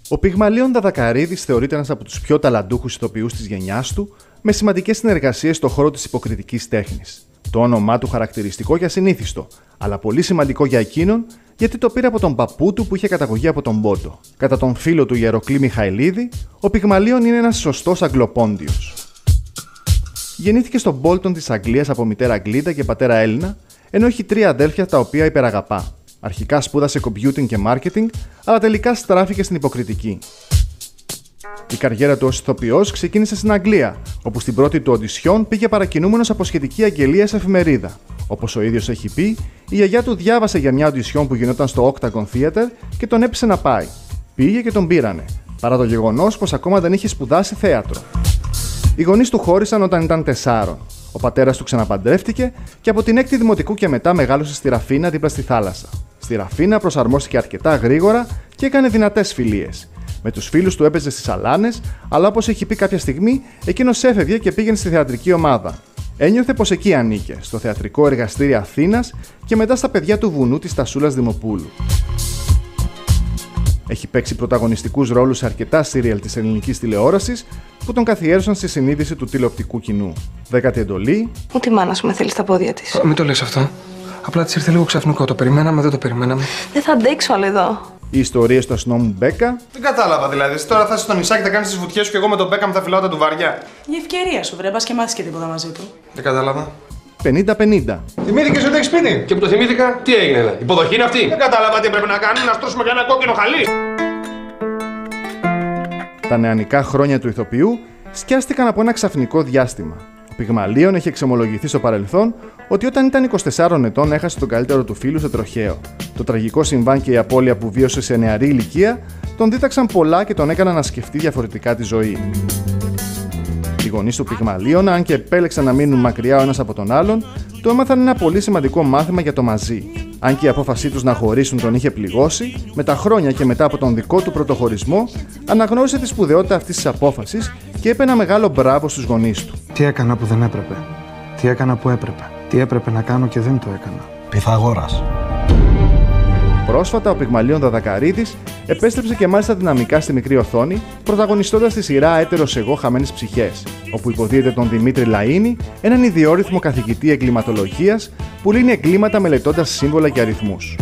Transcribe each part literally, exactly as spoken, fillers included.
Ο Πυγμαλίων Δαδακαρίδης θεωρείται ένας από τους πιο ταλαντούχους ηθοποιούς της γενιάς του, με σημαντικές συνεργασίες στον χώρο της υποκριτικής τέχνης. Το όνομά του χαρακτηριστικό και ασυνήθιστο, αλλά πολύ σημαντικό για εκείνον, γιατί το πήρε από τον παππού του που είχε καταγωγή από τον Πόντο. Κατά τον φίλο του Ιεροκλή Μιχαηλίδη, ο Πυγμαλίων είναι ένας σωστός Αγγλοπόντιος. Γεννήθηκε στον Μπόλτον της Αγγλίας από μητέρα Αγγλίδα και πατέρα Έλληνα, ενώ έχει τρία αδέλφια τα οποία υπεραγαπά. Αρχικά σπούδασε computing και marketing, αλλά τελικά στράφηκε στην υποκριτική. Η καριέρα του ως ηθοποιός ξεκίνησε στην Αγγλία, όπου στην πρώτη του οντισιόν πήγε παρακινούμενος από σχετική αγγελία σε εφημερίδα. Όπως ο ίδιος έχει πει, η γιαγιά του διάβασε για μια οντισιόν που γινόταν στο Octagon Theatre και τον έπεισε να πάει. Πήγε και τον πήρανε, παρά το γεγονός πως ακόμα δεν είχε σπουδάσει θέατρο. Οι γονείς του χώρισαν όταν ήταν τεσσάρων. Ο πατέρας του ξαναπαντρεύτηκε και από την έκτη δημοτικού και μετά μεγάλωσε στη Ραφίνα δίπλα στη θάλασσα. Στη Ραφίνα προσαρμόστηκε αρκετά γρήγορα και έκανε δυνατές φιλίες. Με τους φίλους του έπαιζε στις σαλάνες, αλλά όπως έχει πει κάποια στιγμή, εκείνος έφευγε και πήγαινε στη θεατρική ομάδα. Ένιωθε πως εκεί ανήκε, στο θεατρικό εργαστήριο Αθήνας και μετά στα παιδιά του βουνού της Τασούλας Δημοπούλου. Έχει παίξει πρωταγωνιστικούς ρόλους σε αρκετά σύριαλ της ελληνικής τηλεόρασης που τον καθιέρωσαν στη συνείδηση του τηλεοπτικού κοινού. Δέκατη εντολή. Ούτε η μάνα σου με θέλει στα πόδια της. Μην το λες αυτό. Απλά της ήρθε λίγο ξαφνικό. Το περιμέναμε, δεν το περιμέναμε. Δεν θα αντέξω άλλο εδώ. Οι ιστορίες του αστυνόμου Μπέκα. Δεν κατάλαβα δηλαδή. Εσύ τώρα θα είσαι στο νησάκι, θα κάνεις τις βουτιές σου και εγώ με τον Μπέκα με τα φιλάτα του βαριά. Η ευκαιρία σου, βρε, μπας και μάθεις και τίποτα μαζί του. Δεν κατάλαβα. πενήντα πενήντα. Θυμήθηκες ότι έχεις σπίτι. Και που το θυμήθηκα, τι έγινε, δηλαδή. Υποδοχή είναι αυτή. Δεν κατάλαβα τι πρέπει να κάνουμε, να στρώσουμε και ένα κόκκινο χαλί. Τα νεανικά χρόνια του ηθοποιού σκιάστηκαν από ένα ξαφνικό διάστημα. Ο Πυγμαλίων έχει εξομολογηθεί στο παρελθόν ότι όταν ήταν είκοσι τεσσάρων ετών έχασε τον καλύτερο του φίλου σε τροχαίο. Το τραγικό συμβάν και η απώλεια που βίωσε σε νεαρή ηλικία τον δίταξαν πολλά και τον έκαναν να σκεφτεί διαφορετικά τη ζωή. Οι γονείς του Πυγμαλίων, αν και επέλεξαν να μείνουν μακριά ο ένας από τον άλλον, του έμαθαν ένα πολύ σημαντικό μάθημα για το μαζί. Αν και η απόφασή τους να χωρίσουν τον είχε πληγώσει, με τα χρόνια και μετά από τον δικό του πρωτοχωρισμό, αναγνώρισε τη σπουδαιότητα αυτής της απόφασης και είπε ένα μεγάλο μπράβο στους γονείς του. Τι έκανα που δεν έπρεπε. Τι έκανα που έπρεπε. Τι έπρεπε να κάνω και δεν το έκανα. Πυθαγόρας. Πρόσφατα, ο Πυγμαλίων Δαδακαρίδης επέστρεψε και μάλιστα δυναμικά στη μικρή οθόνη, πρωταγωνιστώντας τη σειρά Έτερος εγώ χαμένες ψυχές, όπου υποδίεται τον Δημήτρη Λαΐνη, έναν ιδιόρυθμο καθηγητή εγκληματολογίας που λύνει εγκλήματα μελετώντας σύμβολα και αριθμούς.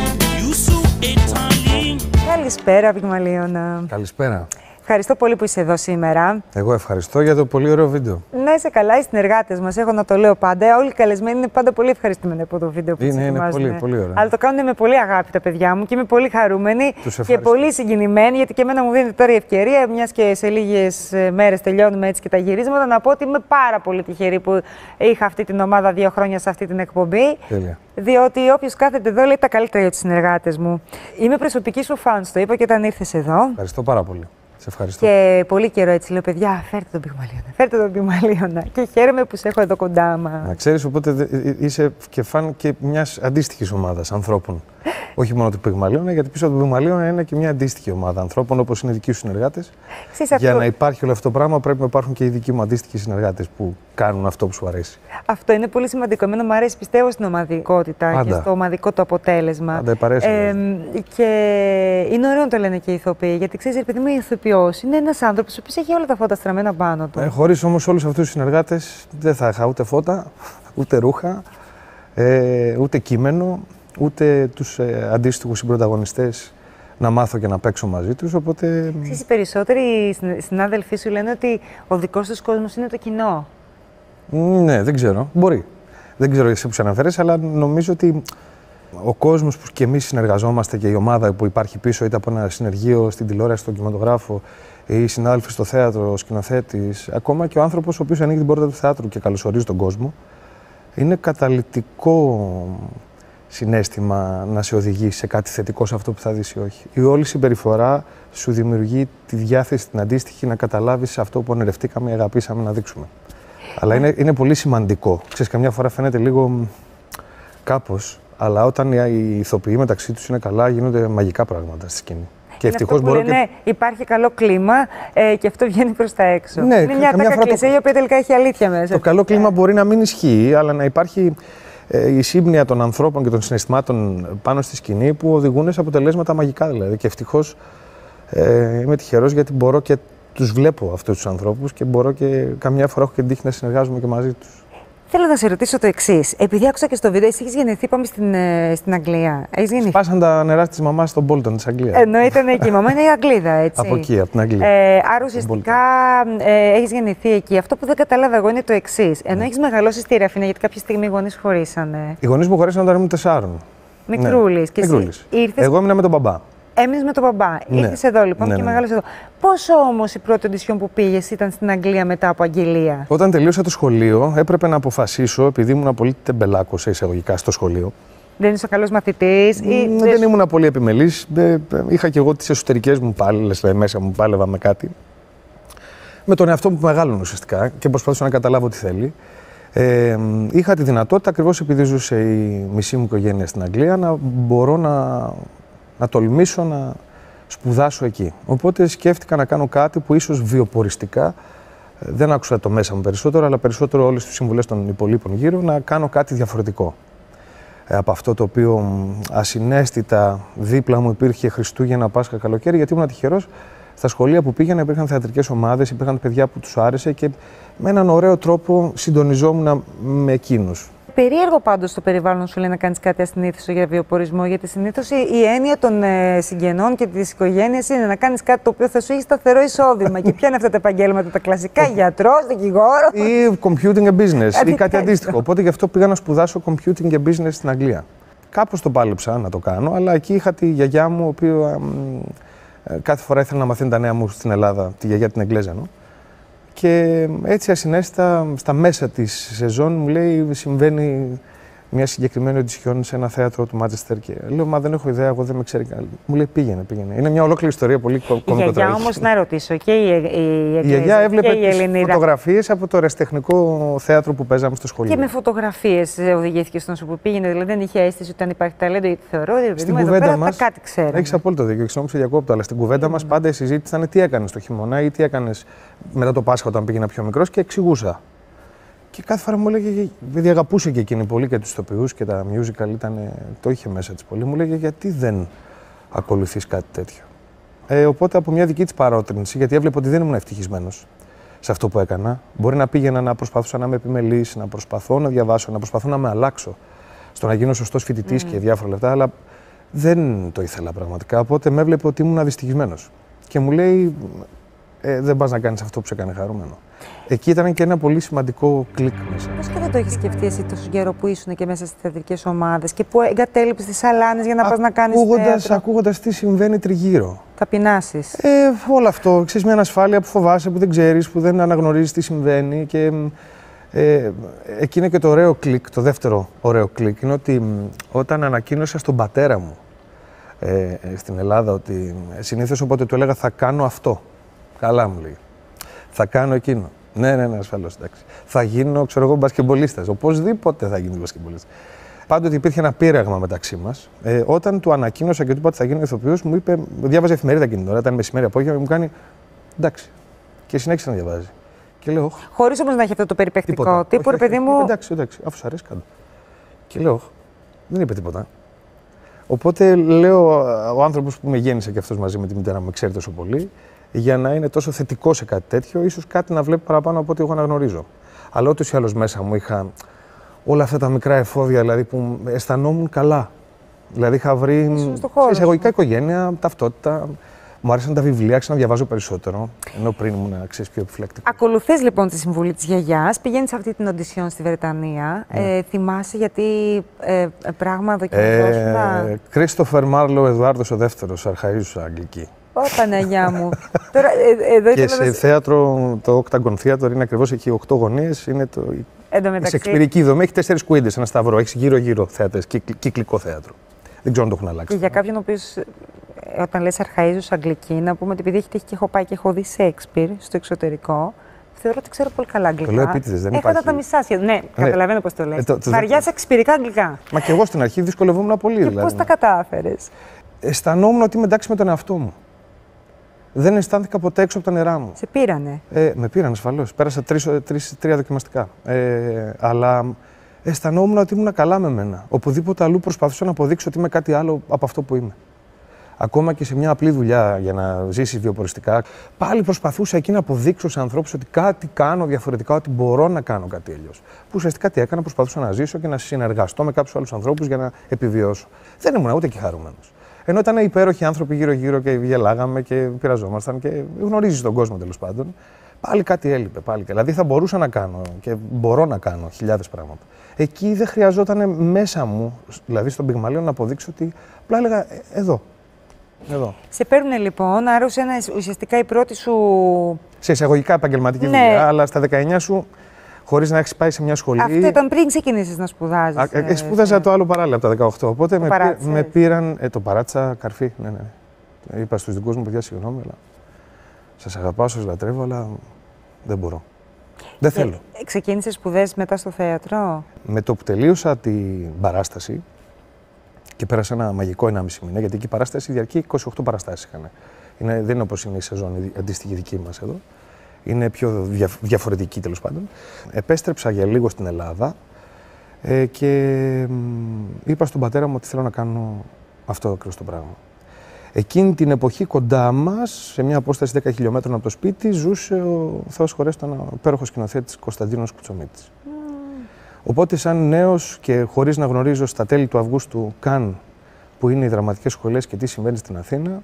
Καλησπέρα, Πυγμαλίωνα. Καλησπέρα. Ευχαριστώ πολύ που είσαι εδώ σήμερα. Εγώ ευχαριστώ για το πολύ ωραίο βίντεο. Να είσαι καλά, οι συνεργάτες μας, έχω να το λέω πάντα. Όλοι οι καλεσμένοι είναι πάντα πολύ ευχαριστημένοι από το βίντεο που είναι, είναι πολύ, πολύ ωραίο. Αλλά το κάνουν με πολύ αγάπη τα παιδιά μου και είμαι πολύ χαρούμενη και πολύ συγκινημένη, γιατί και εμένα μου δίνεται τώρα η ευκαιρία, μιας και σε λίγες μέρες τελειώνουμε έτσι και τα γυρίσματα, να πω ότι είμαι πάρα πολύ τυχερή που είχα αυτή την ομάδα δύο χρόνια σε αυτή την εκπομπή. Τέλεια. Διότι όποιος κάθεται εδώ λέει τα καλύτερα για τους συνεργάτες μου. Είμαι προσωπική σου φαν, το είπα και όταν ήρθες εδώ. Ευχαριστώ πάρα πολύ. Σε ευχαριστώ. Και πολύ καιρό έτσι λέω, παιδιά, φέρτε τον Πυγμαλίωνα. Φέρτε τον Πυγμαλίωνα. Και χαίρομαι που σε έχω εδώ κοντά μα. Να ξέρεις, οπότε είσαι και φαν και μιας αντίστοιχης ομάδας ανθρώπων. Όχι μόνο του Πυγμαλίωνα, γιατί πίσω από τον Πυγμαλίωνα είναι και μια αντίστοιχη ομάδα ανθρώπων, όπως είναι οι δικοί σου συνεργάτες. Ξέρεις, Για αυτό... να υπάρχει όλο αυτό το πράγμα, πρέπει να υπάρχουν και οι δικοί μου αντίστοιχοι συνεργάτες που κάνουν αυτό που σου αρέσει. Αυτό είναι πολύ σημαντικό. Εμένα μου αρέσει, πιστεύω, στην ομαδικότητα Πάντα. και στο ομαδικό το αποτέλεσμα. Πάντα, επαρέσει, ε, και είναι ωραίο να το λένε και οι ηθοποιοί, γιατί ξέρεις, επειδή είμαι ηθοποιός, είναι ένας άνθρωπος ο οποίος έχει όλα τα φώτα στραμμένα πάνω του. Ε, χωρίς όμως όλους αυτούς τους συνεργάτες, δεν θα είχα ούτε φώτα, ούτε ρούχα, ε, ούτε κείμενο, ούτε τους ε, αντίστοιχους συμπροταγωνιστές να μάθω και να παίξω μαζί τους, οπότε... Ξέρεις, οι περισσότεροι συνάδελφοί σου λένε ότι ο δικός τους κόσμος είναι το κοινό. Ναι, δεν ξέρω. Μπορεί. Δεν ξέρω εσύ που σε αναφέρεις, αλλά νομίζω ότι ο κόσμος που και εμείς συνεργαζόμαστε και η ομάδα που υπάρχει πίσω, είτε από ένα συνεργείο στην τηλεόραση, στον κινηματογράφο, ή οι συνάδελφοι στο θέατρο, ο σκηνοθέτης, ακόμα και ο άνθρωπος ο οποίος ανοίγει την πόρτα του θεάτρου και καλωσορίζει τον κόσμο, είναι καταλυτικό συναίσθημα να σε οδηγήσει σε κάτι θετικό σε αυτό που θα δεις ή όχι. Η όλη συμπεριφορά σου δημιουργεί τη διάθεση την αντίστοιχη να καταλάβεις αυτό που ονειρευτήκαμε ή αγαπήσαμε να δείξουμε. Αλλά είναι, είναι πολύ σημαντικό. Ξέρεις, καμιά φορά φαίνεται λίγο κάπως, αλλά όταν οι ηθοποιοί μεταξύ τους είναι καλά, γίνονται μαγικά πράγματα στη σκηνή. Και ευτυχώς μπορώ λένε, και... υπάρχει καλό κλίμα ε, και αυτό βγαίνει προς τα έξω. Ναι, είναι μια τάκα κλισέ, το... η οποία τελικά έχει αλήθεια μέσα. Το καλό κλίμα μπορεί να μην ισχύει, αλλά να υπάρχει ε, η σύμπνοια των ανθρώπων και των συναισθημάτων πάνω στη σκηνή που οδηγούν σε αποτελέσματα μαγικά δηλαδή. Και ευτυχώς Ε, είμαι τυχερός γιατί μπορώ και τους βλέπω αυτούς τους ανθρώπους και μπορώ και καμιά φορά έχω και την τύχη να συνεργάζομαι και μαζί τους. Θέλω να σε ρωτήσω το εξής. Επειδή άκουσα και στο βίντεο, εσύ έχεις γεννηθεί, πάμε στην, στην Αγγλία. Έχεις γεννηθεί. Σπάσαν τα νερά της μαμάς στον Bolton της Αγγλίας. Ενώ ήταν εκεί. Η μαμά είναι η Αγγλίδα, έτσι. Από εκεί, από την Αγγλία. Ε, άρα ουσιαστικά ε, έχεις γεννηθεί εκεί. Αυτό που δεν κατάλαβα εγώ είναι το εξής. Ενώ έχεις μεγαλώσει στη Ραφίνα, γιατί κάποια στιγμή οι γονείς χωρίσανε. Οι γονείς μου χωρίσαν όταν ήμουν τεσσάρων. Μικρούλης. Ναι. Μικρούλης. Ήρθες... Εγώ έμεινα με τον μπαμπά. Έμεινες με τον μπαμπά. Ναι. Ήρθες εδώ λοιπόν ναι, και ναι. μεγάλωσες εδώ. Πόσο όμως η πρώτη οντισιόν που πήγες ήταν στην Αγγλία μετά από αγγελία? Όταν τελείωσα το σχολείο, έπρεπε να αποφασίσω, επειδή ήμουν πολύ τεμπελάκος εισαγωγικά στο σχολείο. Δεν είσαι ο καλός μαθητής ή... Δεν, δεν ήμουν πολύ επιμελής. Είχα και εγώ τις εσωτερικές μου πάλες, μέσα μου πάλευα με κάτι. Με τον εαυτό μου που μεγάλωνε ουσιαστικά και προσπαθούσα να καταλάβω τι θέλει. Ε, είχα τη δυνατότητα, ακριβώς επειδή ζούσε η μισή μου οικογένεια στην Αγγλία, να μπορώ να, να τολμήσω να σπουδάσω εκεί. Οπότε σκέφτηκα να κάνω κάτι που ίσως βιοποριστικά, δεν άκουσα το μέσα μου περισσότερο, αλλά περισσότερο όλες τις συμβουλές των υπολείπων γύρω, να κάνω κάτι διαφορετικό. Ε, από αυτό το οποίο ασυναίσθητα δίπλα μου υπήρχε Χριστούγεννα, Πάσχα, καλοκαίρι, γιατί ήμουν τυχερός. Στα σχολεία που πήγαινα υπήρχαν θεατρικές ομάδες, υπήρχαν παιδιά που τους άρεσε και με έναν ωραίο τρόπο συντονιζόμουν με εκείνους. Περίεργο πάντως το περιβάλλον σου λέει να κάνεις κάτι ασυνήθιστο για βιοπορισμό, γιατί συνήθως η έννοια των ε, συγγενών και της οικογένειας είναι να κάνεις κάτι το οποίο θα σου έχει σταθερό εισόδημα. Και ποια είναι αυτά τα επαγγέλματα, τα κλασικά, γιατρός, δικηγόρο. Ή computing and business ή κάτι αντίστοιχο. Οπότε γι' αυτό πήγα να σπουδάσω computing and business στην Αγγλία. Κάπως το πάλεψα να το κάνω, αλλά εκεί είχα τη γιαγιά μου, η οποία κάθε φορά ήθελα να μαθαίνει τα νέα μου στην Ελλάδα, τη γιαγιά την Εγγλέζανο. Και έτσι ασυναίσθητα, στα μέσα της σεζόν, μου λέει, συμβαίνει μια συγκεκριμένη οντισιόν σε ένα θέατρο του Μάντσεστερ. Και λέω, μα δεν έχω ιδέα, εγώ δεν με ξέρει κανένα. Μου λέει, πήγαινε, πήγαινε. Είναι μια ολόκληρη ιστορία, πολύ κομικό. Η γιαγιά όμως, να ρωτήσω, και η, η, η, η γιαγιά έβλεπε τις φωτογραφίες από το ερασιτεχνικό θέατρο που παίζαμε στο σχολείο. Και με φωτογραφίες οδηγήθηκε στον σου που πήγαινε, δηλαδή δεν είχε αίσθηση ότι αν υπάρχει ταλέντο, γιατί θεωρώ ότι στην κουβέντα μας, κάτι ξέρω. Έχεις απόλυτο δίκιο, και συγγνώμη, διακόπτω, αλλά στην κουβέντα μας πάντα η συζήτηση ήταν τι έκανες το χειμώνα ή τι έκανες μετά το Πάσχα όταν πήγαινα πιο μικρός και εξηγούσα. Και κάθε φορά μου έλεγε, επειδή αγαπούσε και εκείνη πολύ και τους ηθοποιούς και τα musical, ήταν, το είχε μέσα της πολύ, μου έλεγε γιατί δεν ακολουθείς κάτι τέτοιο. Ε, οπότε από μια δική της παρότρινση, γιατί έβλεπε ότι δεν ήμουν ευτυχισμένος σε αυτό που έκανα, μπορεί να πήγαινα να προσπαθούσα να είμαι επιμελής, να προσπαθώ να διαβάσω, να προσπαθώ να με αλλάξω, στο να γίνω σωστός φοιτητής mm. και διάφορα λεπτά, αλλά δεν το ήθελα πραγματικά. Οπότε με έβλεπε ότι ήμουν δυστυχισμένος. Και μου λέει, ε, δεν πας να κάνεις αυτό που σε κάνει χαρούμενο. Εκεί ήταν και ένα πολύ σημαντικό κλικ μέσα. Πώς και δεν το έχεις σκεφτεί εσύ τόσο καιρό που ήσουν και μέσα στις θεατρικές ομάδες και που εγκατέλειψες τις σαλάνες για να Α, πας να κάνεις θέατρο. Ακούγοντας τι συμβαίνει τριγύρω. Ταπεινάσεις. Ε, όλο αυτό. Ξέρεις, μια ανασφάλεια που φοβάσαι, που δεν ξέρεις, που δεν αναγνωρίζεις τι συμβαίνει. Και ε, εκεί είναι και το ωραίο κλικ, το δεύτερο ωραίο κλικ. Είναι ότι όταν ανακοίνωσα στον πατέρα μου ε, στην Ελλάδα ότι συνήθως όποτε του έλεγα θα κάνω αυτό. Καλά μου λέει. Θα κάνω εκείνο. Ναι, ναι, ναι, ασφαλώς, εντάξει. Θα γίνω, ξέρω εγώ, μπασκεμπολίστας. Οπωσδήποτε θα γίνει μπασκεμπολίστας. Πάντοτε υπήρχε ένα πείραγμα μεταξύ μας. Ε, όταν του ανακοίνωσα και του είπα ότι θα γίνω ηθοποιός, μου είπε, διάβαζε εφημερίδα εκείνη τώρα, ήταν μεσημέρι απόγευμα, μου κάνει εντάξει. Και συνέχισε να διαβάζει. Και λέω, χωρίς όμως να έχει αυτό το περιπεκτικό τίποτα. Τύπου, όχι, ρε παιδί μου. Εντάξει, εντάξει, αφού σου αρέσει κάτω. Και λέω, δεν είπε τίποτα. Οπότε λέω, ο άνθρωπος που με γέννησε και αυτός μαζί με τη μητέρα μου, με ξέρει τόσο πολύ. Για να είναι τόσο θετικό σε κάτι τέτοιο, ίσως κάτι να βλέπει παραπάνω από ό,τι εγώ αναγνωρίζω. Αλλά ούτως ή άλλως μέσα μου είχα όλα αυτά τα μικρά εφόδια, δηλαδή που αισθανόμουν καλά. Δηλαδή είχα βρει εισαγωγικά οικογένεια, ταυτότητα. Μου άρεσαν τα βιβλία, άρχισα να διαβάζω περισσότερο. Ενώ πριν ήμουν αξίες πιο επιφυλακτικό. Ακολουθείς λοιπόν τη συμβουλή της γιαγιάς, πηγαίνεις σε αυτή την οντισιόν στη Βρετανία. Mm. Ε, θυμάσαι γιατί ε, πράγμα δοκιμαζόσουν. Κρίστοφερ Μάρλο Εδουάρδος ο δεύτερος, Αρχαΐζουσα Αγγλική. Ω, Παναγιά μου. Τώρα, ε, εδώ και σε να... θέατρο, το Octagon Theatre είναι ακριβώς εκεί, οκτώ γωνίες, είναι το... η σεξπυρική δομή, έχει τέσσερις κουίντες, ένα σταυρό, έχει γύρω-γύρω θέατρες, κυκλ, κυκλικό θέατρο. Δεν ξέρω αν το έχουν αλλάξει. Και για κάποιον ο οποίος, όταν λες Αρχαΐζουσα Αγγλική, να πούμε ότι επειδή έχει τύχει και έχω πάει και έχω δει Σέξπιρ στο εξωτερικό, θεωρώ ότι ξέρω πολύ καλά αγγλικά. Το λέω επίτηδες, δεν έχω υπάρχει. Έχω τα μισά σχεδόν. Ναι, ναι, καταλαβαίνω πώς το λες. Ε, το, το, Βαριά σεξπυρικά αγγλικά. Μα και εγώ στην αρχή δυσκολευόμουν πολύ. Και δηλαδή. πώς τα κατάφερες. Αισθανόμουν ότι είμαι εντάξει με τον εαυτό μου. Δεν αισθάνθηκα ποτέ έξω από τα νερά μου. Σε πήρανε. Ε, με πήραν ασφαλώς. Πέρασα τρεις, τρεις, τρία δοκιμαστικά. Ε, αλλά αισθανόμουν ότι ήμουν καλά με μένα. Οπουδήποτε αλλού προσπαθούσα να αποδείξω ότι είμαι κάτι άλλο από αυτό που είμαι. ακόμα και σε μια απλή δουλειά για να ζήσεις βιοποριστικά, πάλι προσπαθούσα εκεί να αποδείξω σε ανθρώπους ότι κάτι κάνω διαφορετικά, ότι μπορώ να κάνω κάτι αλλιώς. Που ουσιαστικά τι έκανα, προσπαθούσα να ζήσω και να συνεργαστώ με κάποιους άλλους ανθρώπους για να επιβιώσω. Δεν ήμουν ούτε και χαρούμενος. Ενώ ήταν υπέροχοι άνθρωποι γύρω-γύρω και γελάγαμε και πειραζόμασταν και γνωρίζεις τον κόσμο τέλος πάντων. Πάλι κάτι έλειπε. Πάλι. Δηλαδή θα μπορούσα να κάνω και μπορώ να κάνω χιλιάδες πράγματα. Εκεί δεν χρειαζόταν μέσα μου, δηλαδή στον Πυγμαλίων, να αποδείξω ότι απλά έλεγα ε, εδώ. εδώ. Σε παίρνουν λοιπόν, άρα ουσιαστικά η πρώτη σου. Σε εισαγωγικά επαγγελματική ναι. δουλειά, αλλά στα δεκαεννιά σου, χωρίς να έχεις πάει σε μια σχολή. Αυτό ήταν πριν ξεκινήσεις να σπουδάζεις. Α, ε, σπούδαζα ε, το άλλο παράλληλα από τα δεκαοκτώ. Οπότε με, πή, με πήραν. Ε, το παράτησα καρφί. Ναι, ναι. Είπα στους δικούς μου παιδιά, συγγνώμη, αλλά σας αγαπάω, σας λατρεύω, αλλά δεν μπορώ. Δεν θέλω. Ε, ξεκίνησες σπουδές μετά στο θέατρο. Με το που τελείωσα την παράσταση και πέρασα ένα μαγικό ενάμιση μήνα, γιατί εκεί η παράσταση διαρκεί είκοσι οκτώ παραστάσεις είχαν. Είναι, δεν είναι όπως είναι η σεζόν αντίστοιχη δική μας εδώ. Είναι πιο δια, διαφορετική τέλος πάντων. Επέστρεψα για λίγο στην Ελλάδα ε, και μ, είπα στον πατέρα μου ότι θέλω να κάνω αυτό ακριβώς το πράγμα. Εκείνη την εποχή κοντά μας, σε μια απόσταση δέκα χιλιόμετρων από το σπίτι, ζούσε ο Θεός χωρέστο, ο υπέροχος σκηνοθέτης Κωνσταντίνος Κουτσομίτης. Mm. Οπότε, σαν νέος και χωρίς να γνωρίζω στα τέλη του Αυγούστου καν που είναι οι δραματικές σχολές και τι συμβαίνει στην Αθήνα,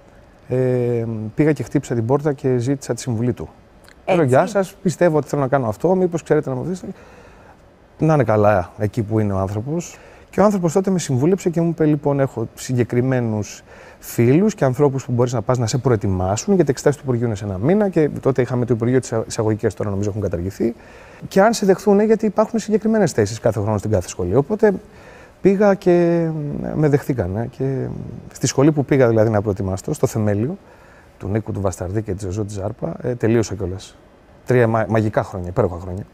ε, πήγα και χτύπησα την πόρτα και ζήτησα τη συμβουλή του. Λέω, γεια σας, πιστεύω ότι θέλω να κάνω αυτό, μήπως ξέρετε να μου βοηθήσετε. Να είναι καλά εκεί που είναι ο άνθρωπος. Και ο άνθρωπος τότε με συμβούλεψε και μου είπε: λοιπόν, έχω συγκεκριμένους φίλους και ανθρώπους που μπορείς να πας να σε προετοιμάσουν, γιατί εξετάσεις του Υπουργείου είναι σε ένα μήνα. Και τότε είχαμε το Υπουργείο της Εισαγωγικές, τώρα νομίζω έχουν καταργηθεί. Και αν σε δεχθούν, γιατί υπάρχουν συγκεκριμένες θέσεις κάθε χρόνο στην κάθε σχολή. Οπότε πήγα και με δεχθήκανε. Και στη σχολή που πήγα δηλαδή να προετοιμαστώ, στο θεμέλιο του Νίκου του Βασταρδί και της Ζωζό της Ζάρπα, ε, τελείωσα κιόλας. Τρία μα, μαγικά χρόνια, υπέροχα χρόνια.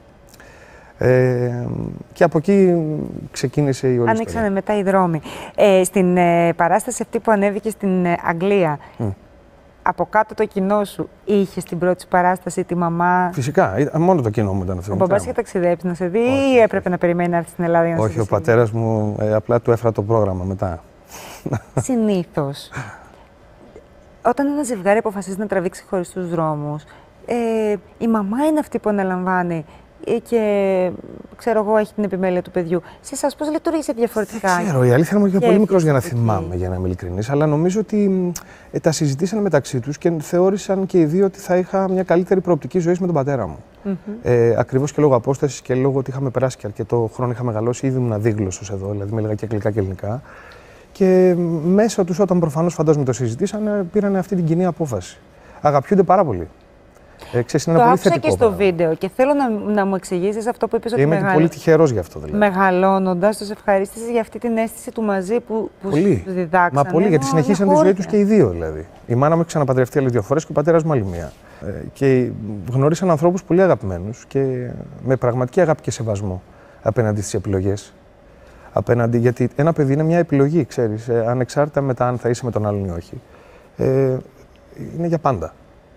Ε, και από εκεί ξεκίνησε η όλη Ανοίξανε ιστορία. Μετά οι δρόμοι. Ε, στην ε, παράσταση αυτή που ανέβηκε στην ε, Αγγλία, mm. από κάτω το κοινό σου είχε στην πρώτη παράσταση τη μαμά. Φυσικά, μόνο το κοινό μου ήταν αυτό. Ο μπαμπάς είχε ταξιδέψει να σε δει όχι, ή έπρεπε να περιμένει να έρθει στην Ελλάδα για να όχι, σε δει? Όχι, ο πατέρας μου ε, απλά του έφερα το πρόγραμμα μετά. Συνήθως, όταν ένα ζευγάρι αποφασίζει να τραβήξει χωριστούς δρόμους, ε, η μαμά είναι αυτή που αναλαμβάνει και ξέρω εγώ έχει την επιμέλεια του παιδιού. Σε εσάς πώς λειτουργήσε διαφορετικά? Δεν ξέρω, η αλήθεια είναι ότι είμαι πολύ μικρός για να θυμάμαι, για να είμαι ειλικρινής, αλλά νομίζω ότι ε, τα συζητήσαν μεταξύ τους και θεώρησαν και οι δύο ότι θα είχα μια καλύτερη προοπτική ζωής με τον πατέρα μου. Mm-hmm. ε, ακριβώς και λόγω απόστασης και λόγω ότι είχαμε περάσει και αρκετό χρόνο, είχα μεγαλώσει, ήδη ήμουν αδίγλωσσος εδώ, δηλαδή με έλεγα και αγγλικά και ελληνικά. Και μέσα τους, όταν προφανώς φαντάζομαι το συζητήσαν, πήραν αυτή την κοινή απόφαση. Αγαπιούνται πάρα πολύ. Ε, ξέρεις, είναι το πολύ άκουσα θετικό και στο πράγμα. Βίντεο και θέλω να, να μου εξηγήσεις αυτό που είπες ότι Είμαι μεγαλ... πολύ τυχερός γι' αυτό. Δηλαδή. Μεγαλώνοντας, τους ευχαρίστησες για αυτή την αίσθηση του μαζί που, που σου διδάξανε. Μα πολύ, γιατί συνεχίσαν τη ζωή τους και οι δύο δηλαδή. Η μάνα μου έχει ξαναπαντρευτεί άλλες δύο φορές και ο πατέρας μου άλλη μία. Ε, και γνώρισαν ανθρώπους πολύ αγαπημένους και με πραγματική αγάπη και σεβασμό απέναντι στις επιλογές. Απέναντι, γιατί ένα παιδί είναι μια επιλογή, ξέρεις, ε, ανεξάρτητα μετά αν θα είσαι με τον άλλον ή όχι. Ε, είναι για πάντα.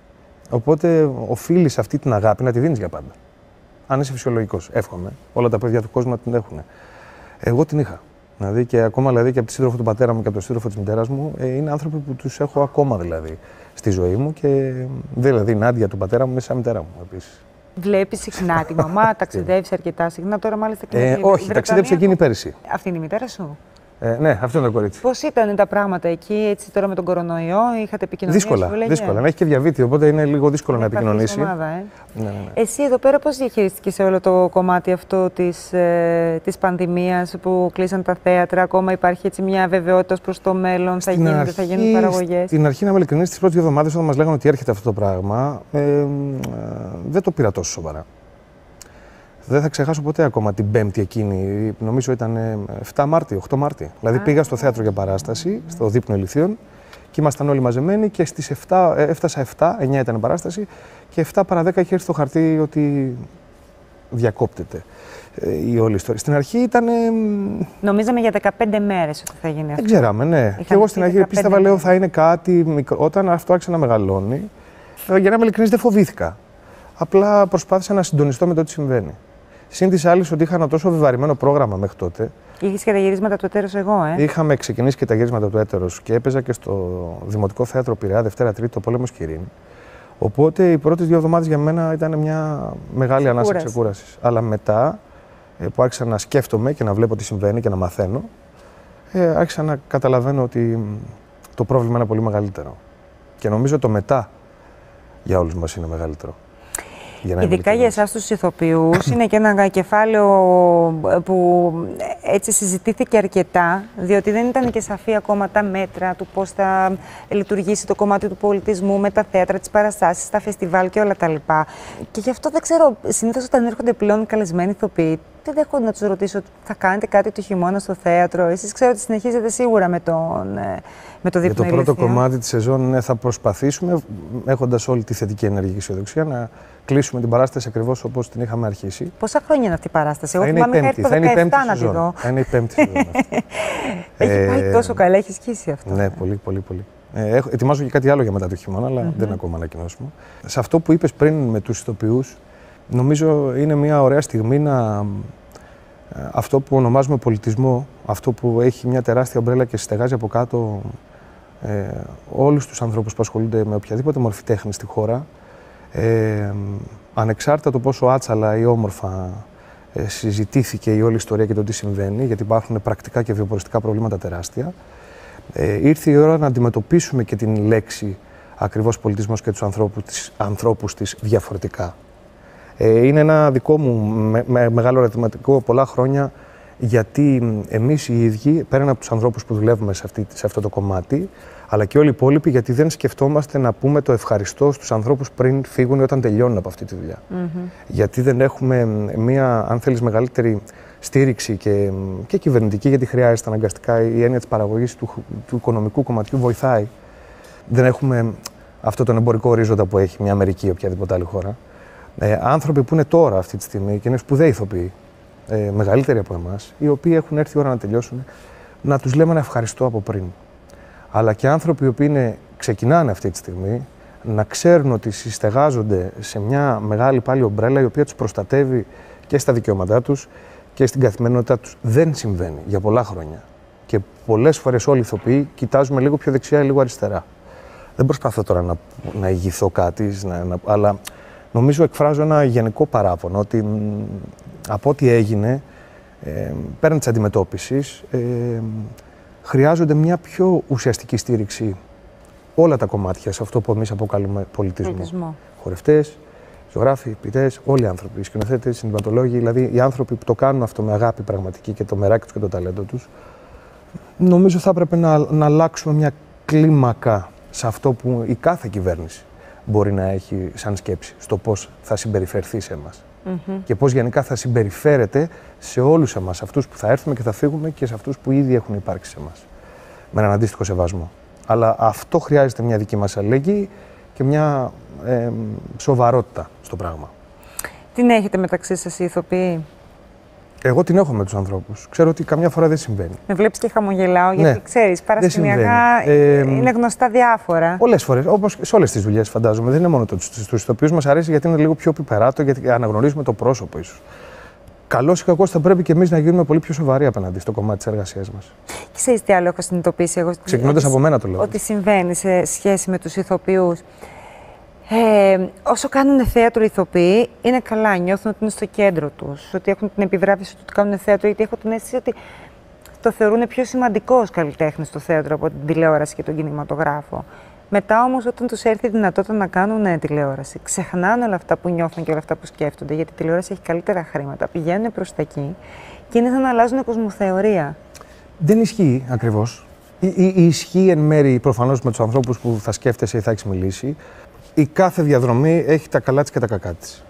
Οπότε οφείλεις αυτή την αγάπη να τη δίνεις για πάντα. Αν είσαι φυσιολογικός, εύχομαι. Όλα τα παιδιά του κόσμου να την έχουν. Εγώ την είχα. Δηλαδή, και ακόμα δηλαδή, και από τη σύντροφο του πατέρα μου και από τον σύντροφο της μητέρας μου, ε, είναι άνθρωποι που τους έχω ακόμα δηλαδή, στη ζωή μου. Και δηλαδή η Νάντια του πατέρα μου είναι σαν μητέρα μου επίσης. Βλέπεις συχνά τη μαμά, ταξιδεύεις αρκετά συχνά. Τώρα μάλιστα και ε, Όχι, ταξιδέψε εκείνη πέρυσι. Αυτή είναι η μητέρα σου? Ε, ναι, αυτό είναι το κορίτσι. Πώς ήταν τα πράγματα εκεί, έτσι τώρα με τον κορονοϊό, είχατε επικοινωνήσει? Δύσκολα, δύσκολα. Να έχει και διαβήτη, οπότε είναι λίγο δύσκολο είναι να επικοινωνήσει. Ομάδα, ε. ναι, ναι, ναι. Εσύ εδώ πέρα πώς διαχειριστήκες όλο το κομμάτι αυτό της, ε, της πανδημίας που κλείσαν τα θέατρα, ακόμα υπάρχει έτσι μια αβεβαιότητα προς το μέλλον, θα, γίνει, αρχή, θα γίνουν παραγωγές? Στην αρχή, να είμαι ειλικρινής, τις πρώτες δύο εβδομάδες όταν μας λέγανε ότι έρχεται αυτό το πράγμα, ε, ε, δεν το πήρα τόσο σοβαρά. Δεν θα ξεχάσω ποτέ ακόμα την Πέμπτη εκείνη, νομίζω ήταν εφτά Μάρτη, οκτώ Μάρτη. Δηλαδή Α, πήγα στο θέατρο για παράσταση, στο Δείπνο Ηλιθείων και ήμασταν όλοι μαζεμένοι και στις εφτά, έφτασα εφτά, εννιά ήταν η παράσταση και εφτά παρά δέκα είχε έρθει το χαρτί ότι διακόπτεται η όλη ιστορία. Στην αρχή ήταν... Νομίζαμε για δεκαπέντε μέρες ότι θα γίνει αυτό. Δεν ξέραμε, ναι. Είχαν και εγώ στην αρχή πίστευα, λέω, θα είναι κάτι μικρό. Όταν αυτό άρχισε να μεγαλώνει, για να είμαι ειλικρινής, δεν φοβήθηκα. Απλά προσπάθησα να συντονιστώ με το τι συμβαίνει. Συν της άλλης ότι είχα ένα τόσο βεβαρημένο πρόγραμμα μέχρι τότε, Είχες και τα γυρίσματα του Έτερος εγώ, ε. Είχαμε ξεκινήσει και τα γυρίσματα του Έτερος και έπαιζα και στο Δημοτικό Θέατρο Πειραιά, Δευτέρα Τρίτη, το Πόλεμος και Ειρήνη. Οπότε οι πρώτες δύο εβδομάδες για μένα ήταν μια μεγάλη ανάσα ξεκούρασης. Αλλά μετά ε, που άρχισα να σκέφτομαι και να βλέπω τι συμβαίνει και να μαθαίνω, ε, άρχισα να καταλαβαίνω ότι το πρόβλημα είναι πολύ μεγαλύτερο. Και νομίζω το μετά για όλους μας είναι μεγαλύτερο. Για ειδικά για εσάς τους ηθοποιούς, είναι και ένα κεφάλαιο που έτσι συζητήθηκε αρκετά, διότι δεν ήταν και σαφή ακόμα τα μέτρα του πώς θα λειτουργήσει το κομμάτι του πολιτισμού με τα θέατρα, τις παραστάσεις, τα φεστιβάλ και όλα τα λοιπά. Και γι' αυτό δεν ξέρω, συνήθως όταν έρχονται πλέον καλεσμένοι ηθοποιοί, δεν δέχονται να τους ρωτήσω, θα κάνετε κάτι το χειμώνα στο θέατρο? Εσείς ξέρω ότι συνεχίζετε σίγουρα με, τον, με το δείπνο. Για το πρώτο κομμάτι της σεζόν ναι, θα προσπαθήσουμε, έχοντας όλη τη θετική ενέργεια και αισιοδοξία, να κλείσουμε την παράσταση ακριβώς όπως την είχαμε αρχίσει. Πόσα χρόνια είναι αυτή η παράσταση? Εγώ θυμάμαι είχα έρθει το δεκαεπτά να τη δω. Θα είναι η πέμπτη σεζόν αυτή. Έχει πάει τόσο καλά, έχει σκίσει αυτό. Ναι, πολύ, πολύ, πολύ. Ε, έχω, ετοιμάζω και κάτι άλλο για μετά το χειμώνα, αλλά mm-hmm. δεν είναι ακόμα ανακοινώσιμο. Σε αυτό που είπες πριν με τους ηθοποιούς, νομίζω είναι μια ωραία στιγμή να αυτό που ονομάζουμε πολιτισμό, αυτό που έχει μια τεράστια ομπρέλα και στεγάζει από κάτω ε, όλους τους ανθρώπους που ασχολούνται με οποιαδήποτε μορφή τέχνη στη χώρα, ε, ανεξάρτητα το πόσο άτσαλα ή όμορφα ε, συζητήθηκε η όλη ιστορία και το τι συμβαίνει, γιατί υπάρχουν πρακτικά και βιοποριστικά προβλήματα τεράστια, ε, ήρθε η ώρα να αντιμετωπίσουμε και την λέξη ακριβώς πολιτισμός και τους ανθρώπους της, ανθρώπους της διαφορετικά. Είναι ένα δικό μου με, με, μεγάλο ερωτηματικό πολλά χρόνια, γιατί εμείς οι ίδιοι, πέραν από τους ανθρώπους που δουλεύουμε σε, αυτή, σε αυτό το κομμάτι, αλλά και όλοι οι υπόλοιποι, γιατί δεν σκεφτόμαστε να πούμε το ευχαριστώ στους ανθρώπους πριν φύγουν ή όταν τελειώνουν από αυτή τη δουλειά. Mm-hmm. Γιατί δεν έχουμε μία, αν θέλεις, μεγαλύτερη στήριξη και, και κυβερνητική, γιατί χρειάζεται αναγκαστικά η έννοια της παραγωγής του, του οικονομικού κομματιού βοηθάει. Δεν έχουμε αυτό τον εμπορικό ορίζοντα που έχει μια Αμερική ή οποιαδήποτε άλλη χώρα. Ε, άνθρωποι που είναι τώρα αυτή τη στιγμή και είναι σπουδαίοι ηθοποιοί, ε, μεγαλύτεροι από εμάς, οι οποίοι έχουν έρθει η ώρα να τελειώσουν, να τους λέμε να ευχαριστώ από πριν. Αλλά και άνθρωποι οι οποίοι είναι, ξεκινάνε αυτή τη στιγμή, να ξέρουν ότι συστεγάζονται σε μια μεγάλη πάλι ομπρέλα η οποία τους προστατεύει και στα δικαιώματά τους και στην καθημερινότητά τους. Δεν συμβαίνει για πολλά χρόνια. Και πολλές φορές όλοι οι ηθοποιοί κοιτάζουμε λίγο πιο δεξιά ή λίγο αριστερά. Δεν προσπαθώ τώρα να, να ηγηθώ κάτι, να, να, αλλά νομίζω εκφράζω ένα γενικό παράπονο ότι από ό,τι έγινε, ε, πέραν της αντιμετώπισης, ε, χρειάζονται μια πιο ουσιαστική στήριξη όλα τα κομμάτια σε αυτό που εμείς αποκαλούμε πολιτισμό. πολιτισμό. Χορευτές, ζωγράφοι, ποιητές, όλοι οι άνθρωποι, οι σκηνοθέτες, οι συνθηματολόγοι, δηλαδή οι άνθρωποι που το κάνουν αυτό με αγάπη πραγματική και το μεράκι τους και το ταλέντο τους, νομίζω θα έπρεπε να, να αλλάξουμε μια κλίμακα σε αυτό που η κάθε κυβέρνηση μπορεί να έχει σαν σκέψη, στο πώς θα συμπεριφερθεί σε εμάς. Mm-hmm. Και πώς γενικά θα συμπεριφέρεται σε όλους εμάς, αυτούς που θα έρθουμε και θα φύγουμε και σε αυτούς που ήδη έχουν υπάρξει σε εμάς. Με έναν αντίστοιχο σεβασμό. Αλλά αυτό χρειάζεται μια δική μας αλληλεγγύη και μια ε, σοβαρότητα στο πράγμα. Την έχετε μεταξύ σας οι ηθοποιοί? Εγώ την έχω με τους ανθρώπους. Ξέρω ότι καμιά φορά δεν συμβαίνει. Με βλέπεις και χαμογελάω, γιατί ναι, ξέρεις, παρασκηνιακά ε, είναι γνωστά διάφορα. Πολλές φορές, όπως σε όλες τις δουλειές φαντάζομαι. Δεν είναι μόνο το, στους ηθοποιούς μας αρέσει γιατί είναι λίγο πιο πιπεράτο, γιατί αναγνωρίζουμε το πρόσωπο ίσως. Καλώς ή κακώς θα πρέπει και εμείς να γίνουμε πολύ πιο σοβαροί απέναντι στο κομμάτι της εργασίας μας. Ξέρεις τι άλλο έχω συνειδητοποιήσει εγώ? Ξεκινώντας από μένα το λέω. Ότι συμβαίνει σε σχέση με τους ηθοποιούς. Ε, όσο κάνουν θέατρο ηθοποιοί, είναι καλά, νιώθουν ότι είναι στο κέντρο τους, ότι έχουν την επιβράβευση ότι κάνουν θέατρο, γιατί έχω την αίσθηση ότι το θεωρούν πιο σημαντικό ως καλλιτέχνη στο θέατρο από την τηλεόραση και τον κινηματογράφο. Μετά όμως, όταν τους έρθει η δυνατότητα να κάνουν τηλεόραση, ξεχνάνε όλα αυτά που νιώθουν και όλα αυτά που σκέφτονται, γιατί η τηλεόραση έχει καλύτερα χρήματα, πηγαίνουν προς τα εκεί και είναι σαν να αλλάζουν κοσμοθεωρία. Δεν ισχύει ακριβώς. Η, η, η ισχύει εν μέρει προφανώς με τους ανθρώπους που θα σκέφτεσαι ή θα έχεις μιλήσει. Η κάθε διαδρομή έχει τα καλά της και τα κακά της.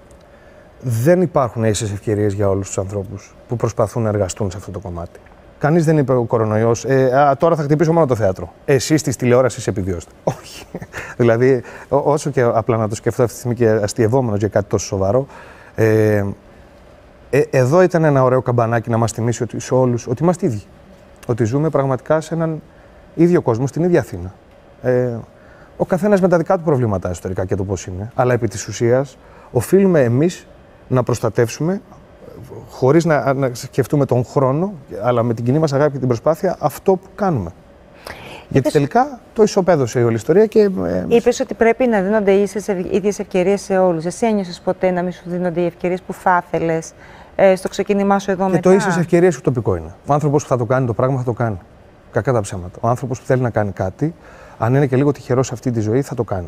Δεν υπάρχουν ίσες ευκαιρίες για όλους τους ανθρώπους που προσπαθούν να εργαστούν σε αυτό το κομμάτι. Κανείς δεν είπε ο κορονοϊός, ε, α, τώρα θα χτυπήσω μόνο το θέατρο. Εσείς της τηλεόρασης επιβιώστε. Όχι. Δηλαδή, ό, όσο και απλά να το σκεφτώ αυτή τη στιγμή και αστειευόμενος για κάτι τόσο σοβαρό, ε, ε, εδώ ήταν ένα ωραίο καμπανάκι να μας θυμίσει ότι, σε όλους ότι είμαστε ίδιοι. Ότι ζούμε πραγματικά σε έναν ίδιο κόσμο, στην ίδια Αθήνα. Ε, Ο καθένας με τα δικά του προβλήματα εσωτερικά και το πώς είναι. Αλλά επί της ουσίας, οφείλουμε εμείς να προστατεύσουμε χωρίς να, να σκεφτούμε τον χρόνο, αλλά με την κοινή μας αγάπη και την προσπάθεια, αυτό που κάνουμε. Γιατί Είπες... τελικά το ισοπαίδωσε η όλη ιστορία και... Είπες ότι πρέπει να δίνονται ίσες, ίδιες ευκαιρίες σε όλους. Εσύ ένιωσες ποτέ να μην σου δίνονται οι ευκαιρίες που θα ήθελες ε, στο ξεκίνημά σου εδώ και μετά? Και το ίσες ευκαιρίες ουτοπικό είναι. Ο άνθρωπος που θα το κάνει το πράγμα θα το κάνει. Κακά τα ψέματα. Ο άνθρωπος που θέλει να κάνει κάτι, αν είναι και λίγο τυχερός σε αυτή τη ζωή, θα το κάνει.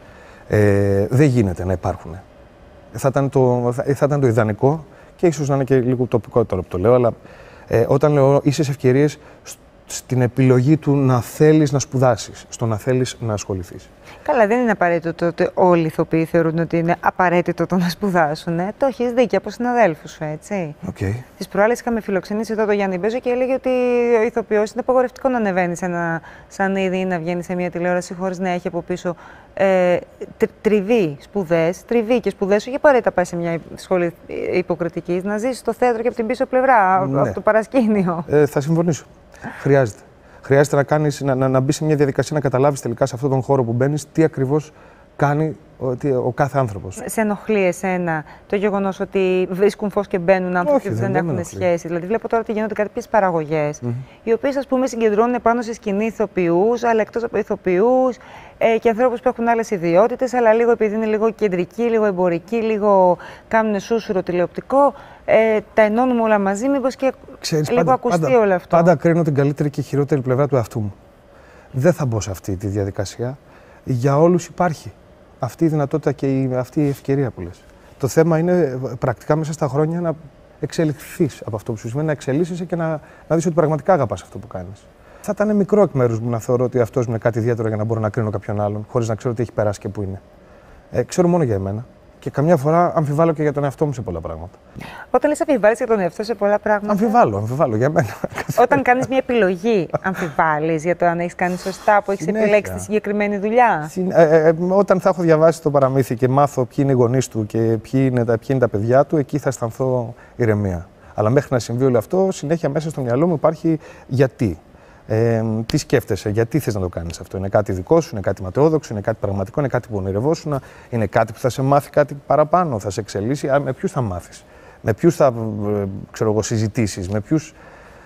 Ε, δεν γίνεται να υπάρχουν. Θα ήταν το, θα ήταν το ιδανικό και ίσως να είναι και λίγο τοπικό τώρα που το λέω, αλλά ε, όταν λέω ίσες ευκαιρίες στην επιλογή του να θέλεις να σπουδάσεις, στο να θέλεις να ασχοληθείς. Καλά, δεν είναι απαραίτητο το ότι όλοι οι ηθοποιοί θεωρούν ότι είναι απαραίτητο το να σπουδάσουν. Ε. Το έχεις δίκιο από συναδέλφους σου, έτσι. Okay. Τις προάλλες είχαμε φιλοξενήσει εδώ τον Γιάννη Μπέζο και έλεγε ότι ο ηθοποιός είναι απαγορευτικό να ανεβαίνει σε ένα σανίδι ή να βγαίνει σε μια τηλεόραση χωρίς να έχει από πίσω ε, τρι, τριβή σπουδές. Τριβή και σπουδές, όχι απαραίτητα πάει σε μια σχολή υποκριτικής, να ζήσει στο θέατρο και από την πίσω πλευρά, ναι. από το παρασκήνιο. Ε, θα συμφωνήσω. Χρειάζεται. Χρειάζεται να, κάνεις, να, να, να μπεις σε μια διαδικασία να καταλάβεις τελικά σε αυτόν τον χώρο που μπαίνεις τι ακριβώς κάνει ο, τι, ο κάθε άνθρωπος. Σε ενοχλεί εσένα το γεγονός ότι βρίσκουν φως και μπαίνουν άνθρωποι που δεν, δεν έχουν σχέση? Δηλαδή, βλέπω τώρα ότι γίνονται κάποιες παραγωγές, mm-hmm. οι οποίες ας πούμε συγκεντρώνουν πάνω σε σκηνή ηθοποιούς, αλλά εκτός από ηθοποιούς ε, και ανθρώπους που έχουν άλλες ιδιότητες, αλλά λίγο επειδή είναι λίγο κεντρικοί, λίγο εμπορικοί, λίγο κάνουν σούσουρο τηλεοπτικό. Ε, τα ενώνουμε όλα μαζί, μήπως και Ξέρεις, λίγο πάντα, ακουστεί πάντα, όλο αυτό? Πάντα κρίνω την καλύτερη και χειρότερη πλευρά του εαυτού μου. Δεν θα μπω σε αυτή τη διαδικασία. Για όλους υπάρχει αυτή η δυνατότητα και η, αυτή η ευκαιρία που λες. Το θέμα είναι πρακτικά μέσα στα χρόνια να εξελιχθείς από αυτό που σου σημαίνει, να εξελίσσεσαι και να, να δεις ότι πραγματικά αγαπάς αυτό που κάνεις. Θα ήταν μικρό εκ μέρους μου να θεωρώ ότι αυτός μου είναι κάτι ιδιαίτερο για να μπορώ να κρίνω κάποιον άλλον, χωρίς να ξέρω τι έχει περάσει και πού είναι. Ε, ξέρω μόνο για εμένα. Και καμιά φορά αμφιβάλλω και για τον εαυτό μου σε πολλά πράγματα. Όταν λες αμφιβάλλεις για τον εαυτό σε πολλά πράγματα. Αμφιβάλλω, αμφιβάλλω για μένα. Όταν κάνεις μια επιλογή, αμφιβάλλεις για το αν έχεις κάνει σωστά, που έχεις επιλέξει τη συγκεκριμένη δουλειά? Ε, ε, ε, όταν θα έχω διαβάσει το παραμύθι και μάθω ποιοι είναι οι γονείς του και ποιοι είναι, ποιοι είναι τα παιδιά του, εκεί θα αισθανθώ ηρεμία. Αλλά μέχρι να συμβεί όλο αυτό, συνέχεια μέσα στο μυαλό μου υπάρχει γιατί. Ε, τι σκέφτεσαι, γιατί θες να το κάνεις αυτό? Είναι κάτι δικό σου, είναι κάτι ματαιόδοξο, είναι κάτι πραγματικό, είναι κάτι που ονειρευόσουν, είναι κάτι που θα σε μάθει κάτι παραπάνω, θα σε εξελίσσει? Με ποιους θα μάθεις, με ποιους θα ξέρω εγώ, συζητήσεις, με ποιους,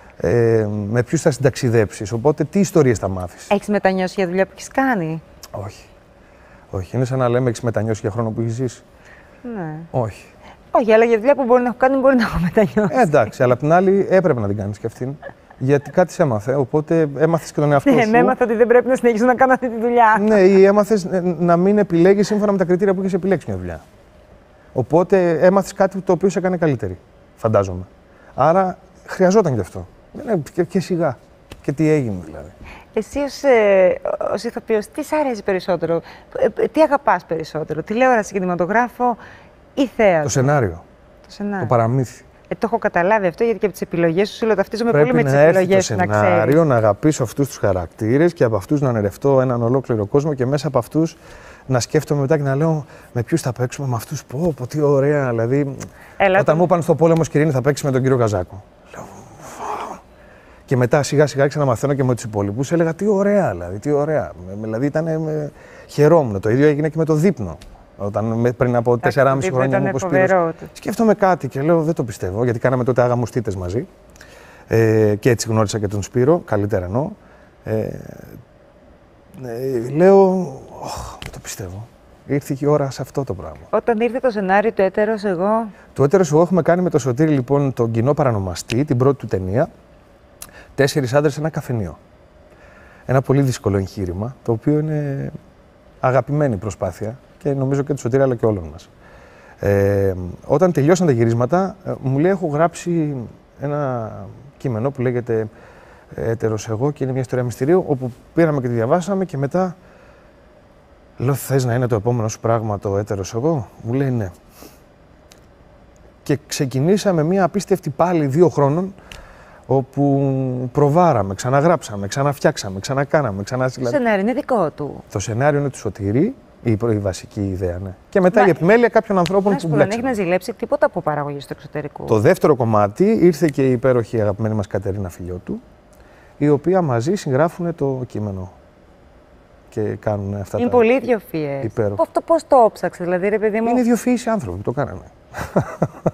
ε, με ποιους θα συνταξιδέψεις? Οπότε τι ιστορίες θα μάθεις? Έχεις μετανιώσει για δουλειά που έχεις κάνει? Όχι. Όχι. Είναι σαν να λέμε έχεις μετανιώσει για χρόνο που έχεις ζήσει. Ναι. Όχι. Όχι, αλλά για δουλειά που μπορεί να έχω κάνει, μπορεί να έχω μετανιώσει. Ε, εντάξει, αλλά απ' την άλλη έπρεπε να την κάνεις και αυτήν. Γιατί κάτι σε έμαθε, οπότε έμαθες και τον εαυτό σου. Ναι, έμαθα ότι δεν πρέπει να συνεχίσω να κάνω αυτή τη δουλειά. Ναι, ή έμαθες να μην επιλέγεις σύμφωνα με τα κριτήρια που έχεις επιλέξει μια δουλειά. Οπότε έμαθες κάτι το οποίο σε έκανε καλύτερη, φαντάζομαι. Άρα χρειαζόταν γι' αυτό. Ναι, και, και σιγά. Και τι έγινε δηλαδή. Εσύ ως, ε, ως ηθοποιός, τι σ' αρέσει περισσότερο, ε, τι αγαπάς περισσότερο, τηλεόραση, κινηματογράφο ή θέατρο? Το σενάριο. Το σενάριο. Το παραμύθι. Ε, το έχω καταλάβει αυτό, γιατί και από τις επιλογές σου συλλοταυτίζομαι πολύ με τις επιλογές σου, να ξέρεις. Πρέπει να έρθει το σενάριο, να αγαπήσω αυτούς τους χαρακτήρες και από αυτούς να ονειρευτώ έναν ολόκληρο κόσμο και μέσα από αυτούς να σκέφτομαι μετά και να λέω με ποιους θα παίξουμε, με αυτούς. Πω, πω, τι ωραία. Δηλαδή, Έλα, όταν το... μου είπαν στο πόλεμο Σκυρίνη θα παίξει με τον κύριο Καζάκο. Λέω, και μετά σιγά σιγά ξαναμαθαίνω και με τους υπόλοιπους. Έλεγα τι ωραία, δηλαδή, τι ωραία. Δηλαδή ήταν. Με... Χαιρόμουν. Το ίδιο έγινε και με το δείπνο. Όταν πριν από τεσσεράμισι χρόνια μου είπε ο Σπύρος, σκέφτομαι κάτι και λέω δεν το πιστεύω, γιατί κάναμε τότε Άγαμουστήτες μαζί ε, και έτσι γνώρισα και τον Σπύρο, καλύτερα εννοώ. Ε, ε, λέω, όχι, δεν το πιστεύω. Ήρθε και η ώρα σε αυτό το πράγμα. Όταν ήρθε το σενάριο του Έτερος εγώ... Το Έτερος εγώ έχουμε κάνει με το Σωτήρη λοιπόν τον κοινό παρανομαστή, την πρώτη του ταινία, τέσσερις άντρες σε ένα καφενείο. Ένα πολύ δύσκολο εγχείρημα, το οποίο είναι αγαπημένη προσπάθεια. Και νομίζω και του Σωτήρη αλλά και όλων μας. Ε, όταν τελειώσαν τα γυρίσματα, μου λέει: έχω γράψει ένα κείμενο που λέγεται Έτερος εγώ και είναι μια ιστορία μυστηρίου. Όπου πήραμε και τη διαβάσαμε και μετά λέω: θες να είναι το επόμενο σου πράγμα το Έτερος εγώ? Μου λέει: ναι. Και ξεκινήσαμε μια απίστευτη πάλι δύο χρόνων όπου προβάραμε, ξαναγράψαμε, ξαναφτιάξαμε, ξανακάναμε. Ξανα... Το σενάριο είναι δικό του. Το σενάριο είναι του Σωτήρη. Η, η βασική ιδέα, ναι. Και μετά Μα... η επιμέλεια κάποιων ανθρώπων που μπλέξαν. Δεν έχει να ζηλέψει τίποτα από παραγωγή στο εξωτερικό. Το δεύτερο κομμάτι ήρθε και η υπέροχη αγαπημένη μας Κατερίνα Φιλιώτου, η οποία μαζί συγγράφουν το κείμενο και κάνουν αυτά είναι τα... Είναι πολύ ιδιοφυές. Υπέροχα. Αυτό πώς το όψαξε, δηλαδή, ρε παιδί μου. Είναι ιδιοφυείς οι άνθρωποι που το κάνανε.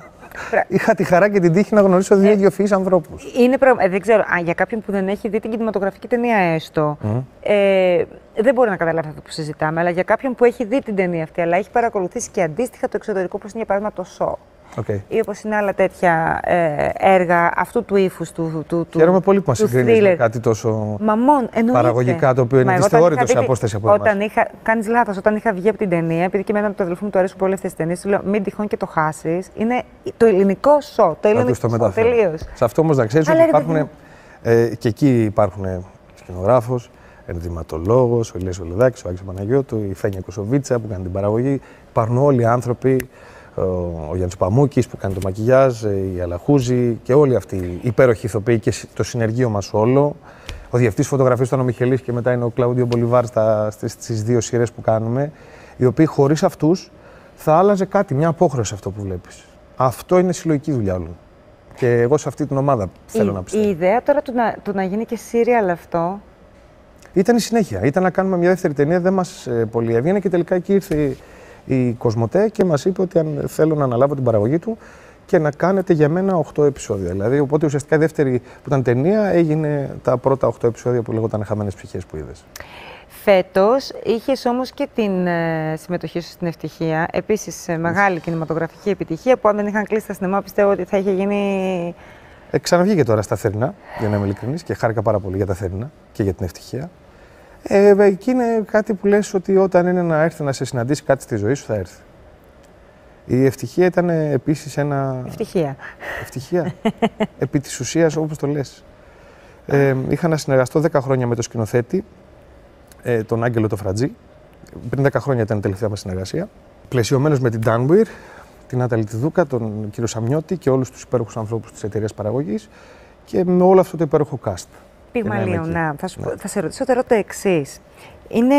Είχα τη χαρά και την τύχη να γνωρίσω δύο ιδιοφυείς ανθρώπους. Είναι πρα... ε, δεν ξέρω, α, για κάποιον που δεν έχει δει την κινηματογραφική ταινία έστω, mm. ε, δεν μπορεί να καταλάβει αυτό που συζητάμε, αλλά για κάποιον που έχει δει την ταινία αυτή, αλλά έχει παρακολουθήσει και αντίστοιχα το εξωτερικό, όπως είναι για παράδειγμα το Σο. Okay. Ή όπως είναι άλλα τέτοια ε, έργα αυτού του ύφους του, του, του Χαίρομαι πολύ που μας συγκρίνεις με κάτι τόσο Μαμών, παραγωγικά, το οποίο είναι δυσθεώρητο σε απόσταση από εμάς. Όταν είχα, κάνεις λάθος, όταν είχα βγει από την ταινία, επειδή και εμένα το αδελφό μου του αρέσουν πολύ αυτές τις ταινίες, του λέω μην τυχόν και το χάσεις. Είναι το ελληνικό Σο, το ελληνικό Σο, τελείως. Σε αυτό όμως να ξέρεις ότι υπάρχουν, ε, και εκεί υπάρχουν σκηνογράφος, ενδυματολόγος, ο Ηλίας Ολεδάκης, ο Άκης Παναγιώτου, η Φένια Κοσοβίτσα που κάνει την παραγωγή. Υπάρχουν όλοι οι άνθρωποι. Ο Γιάννης Παμούκης που κάνει το μακιγιάζ, η Αλαχούζη και όλοι αυτοί οι υπέροχοι ηθοποιοί και το συνεργείο μας όλο. Ο διευθυντής φωτογραφίας ήταν ο Μιχελής και μετά είναι ο Κλαούντιο Μπολιβάρ στις δύο σειρές που κάνουμε, οι οποίοι χωρίς αυτούς θα άλλαζε κάτι, μια απόχρωση αυτό που βλέπεις. Αυτό είναι συλλογική δουλειά όλων. Και εγώ σε αυτή την ομάδα θέλω η, να πιστεύω. Η ιδέα τώρα του να, του να γίνει και σύριαλ αυτό. Ήταν η συνέχεια. Ήταν να κάνουμε μια δεύτερη ταινία, δεν μας ε, πολύ έβγαινε και τελικά εκεί ήρθε η Κοσμοτέ και μας είπε ότι αν θέλω να αναλάβω την παραγωγή του και να κάνετε για μένα οκτώ επεισόδια. Δηλαδή, οπότε ουσιαστικά η δεύτερη που ήταν ταινία έγινε τα πρώτα οκτώ επεισόδια που λέγονταν Χαμένες Ψυχές που είδες. Φέτος είχες όμως και την ε, συμμετοχή σου στην Ευτυχία. Επίσης, ε, μεγάλη κινηματογραφική επιτυχία που αν δεν είχαν κλείσει τα σινεμά πιστεύω ότι θα είχε γίνει. Ε, ξαναβγήκε τώρα στα θερινά, για να είμαι ειλικρινής, και χάρηκα πάρα πολύ για τα θερινά και για την Ευτυχία. Ε, εκεί είναι κάτι που λες ότι όταν είναι να έρθει να σε συναντήσει κάτι στη ζωή σου θα έρθει. Η Ευτυχία ήταν επίσης ένα... Ευτυχία. Ευτυχία. Επί της ουσίας, όπως το λες. Ε, είχα να συνεργαστώ δέκα χρόνια με τον σκηνοθέτη, ε, τον Άγγελο το Φρατζή. Πριν δέκα χρόνια ήταν η τελευταία μας συνεργασία. Πλαισιωμένος με την Danweir, την Νάταλη τη Δούκα, τον κύριο Σαμιώτη και όλους τους υπέροχους ανθρώπους της εταιρείας παραγωγής και με όλο αυτό το υπέροχο cast. Πυγμαλίων, να, θα, σου, θα σε ρωτήσω τώρα το εξής. Είναι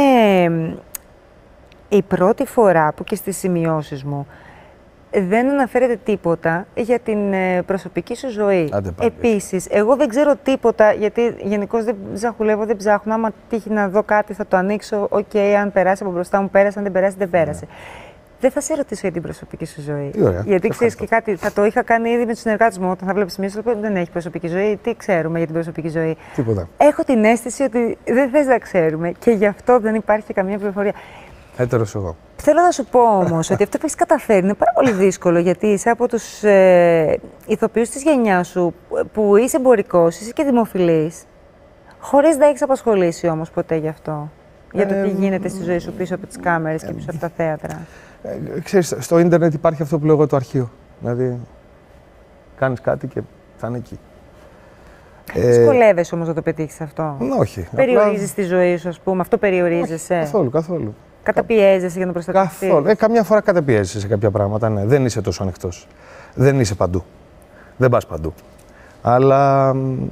η πρώτη φορά που και στις σημειώσεις μου δεν αναφέρεται τίποτα για την προσωπική σου ζωή. Επίσης, εγώ δεν ξέρω τίποτα, γιατί γενικώς δεν ζαχουλεύω, δεν ψάχνω. Άμα τύχει να δω κάτι θα το ανοίξω, οκ, okay, αν περάσει από μπροστά μου πέρασε, αν δεν περάσει δεν πέρασε. Ναι. Δεν θα σε ρωτήσω για την προσωπική σου ζωή. Ωραία, γιατί ξέρει και κάτι, θα το είχα κάνει ήδη με του συνεργάτες μου. Όταν θα βλέπει μια που δεν έχει προσωπική ζωή, τι ξέρουμε για την προσωπική ζωή. Τίποτα. Έχω την αίσθηση ότι δεν θες να ξέρουμε και γι' αυτό δεν υπάρχει καμία πληροφορία. Έτερος εγώ. Θέλω να σου πω όμως ότι αυτό που έχει καταφέρει είναι πάρα πολύ δύσκολο, γιατί είσαι από τους ε, ηθοποιούς της γενιάς σου που είσαι εμπορικός, είσαι και δημοφιλής, χωρίς να έχεις απασχολήσει όμως ποτέ γι' αυτό. Ε, για το τι γίνεται στη ζωή σου πίσω από τις κάμερες και πίσω από τα θέατρα. Ε, ξέρεις, στο ίντερνετ υπάρχει αυτό που λέγω το αρχείο. Δηλαδή, κάνεις κάτι και θα είναι εκεί. Δυσκολεύεσαι όμως να το πετύχεις αυτό. Όχι. Περιορίζεις τη ζωή σου, ας πούμε, αυτό περιορίζεσαι. Όχι, καθόλου, καθόλου. Καταπιέζεσαι για να προστατευτείς. Καθόλου. Ε, καμιά φορά καταπιέζεσαι σε κάποια πράγματα, ναι. Δεν είσαι τόσο ανοιχτός. Δεν είσαι παντού. Δεν πας παντού. Αλλά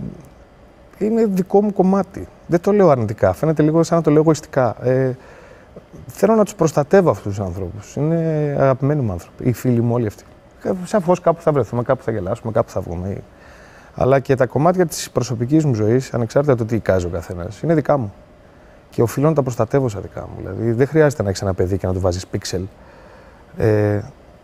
είναι δικό μου κομμάτι. Δεν το λέω αρνητικά. Φαίνεται λίγο σαν να το λέω εγωιστικά. Ε, θέλω να τους προστατεύω αυτούς τους ανθρώπους. Είναι αγαπημένοι μου άνθρωποι. Οι φίλοι μου όλοι αυτοί. Σαφώς κάπου θα βρεθούμε, κάπου θα γελάσουμε, κάπου θα βγούμε. Αλλά και τα κομμάτια της προσωπικής μου ζωής, ανεξάρτητα το τι εικάζει ο καθένας, είναι δικά μου. Και οφείλω να τα προστατεύω σαν δικά μου. Δηλαδή, δεν χρειάζεται να έχεις ένα παιδί και να του βάζεις πίξελ. Ε,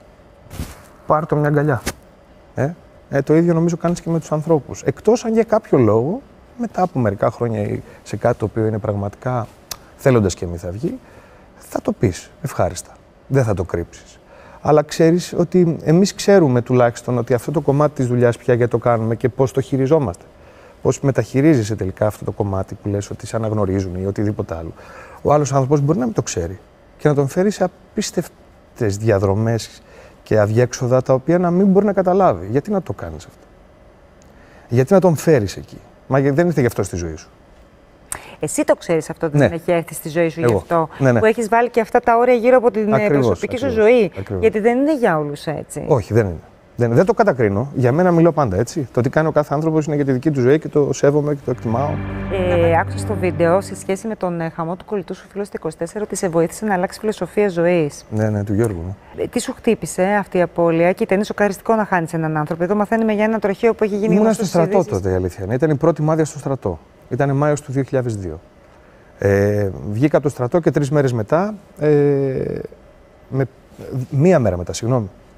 πάρ' το μια αγκαλιά. Ε, ε, το ίδιο νομίζω κάνεις και με τους ανθρώπους. Εκτός αν για κάποιο λόγο, μετά από μερικά χρόνια ή σε κάτι το οποίο είναι πραγματικά θέλοντας και μη θα βγει, θα το πεις ευχάριστα. Δεν θα το κρύψεις. Αλλά ξέρεις ότι εμείς ξέρουμε τουλάχιστον ότι αυτό το κομμάτι της δουλειάς πια γιατί το κάνουμε και πώς το χειριζόμαστε. Πώς μεταχειρίζεσαι τελικά αυτό το κομμάτι που λες ότι σε αναγνωρίζουν ή οτιδήποτε άλλο. Ο άλλος άνθρωπος μπορεί να μην το ξέρει και να τον φέρει σε απίστευτες διαδρομές και αδιέξοδα τα οποία να μην μπορεί να καταλάβει. Γιατί να το κάνεις αυτό? Γιατί να τον φέρεις εκεί? Μα δεν ήρθε γι' αυτό στη ζωή σου. Εσύ το ξέρεις αυτό ότι ναι. δεν έχει έρθει στη ζωή σου Εγώ. γι' αυτό. Ναι, ναι. Που έχεις βάλει και αυτά τα όρια γύρω από την ακριβώς, προσωπική ακριβώς, σου ζωή. ακριβώς. Γιατί δεν είναι για όλους έτσι. Όχι, δεν είναι. Δεν, δεν το κατακρίνω. Για μένα μιλώ πάντα έτσι. Το τι κάνει ο κάθε άνθρωπος είναι για τη δική του ζωή και το σέβομαι και το εκτιμάω. Ε, άκουσα στο βίντεο σε σχέση με τον ε, χαμό του κολλητού σου φίλου στο είκοσι τέσσερα ότι σε βοήθησε να αλλάξει φιλοσοφία ζωής. Ναι, ναι, του Γιώργου. Ναι. Ε, τι σου χτύπησε αυτή η απώλεια? Και είναι σοκαριστικό να χάνεις έναν άνθρωπο. Εδώ μαθαίνουμε για ένα τροχαίο που έχει γίνει. Ήμουν στο στρατό ειδήσεις. Τότε, η αλήθεια είναι. Ήταν η πρώτη μάδια στο στρατό. Ήταν Μάιος του δύο χιλιάδες δύο. Ε, βγήκα από το στρατό και τρεις μέρες μετά, ε, με, μία μέρα μετά, συγγνώμη,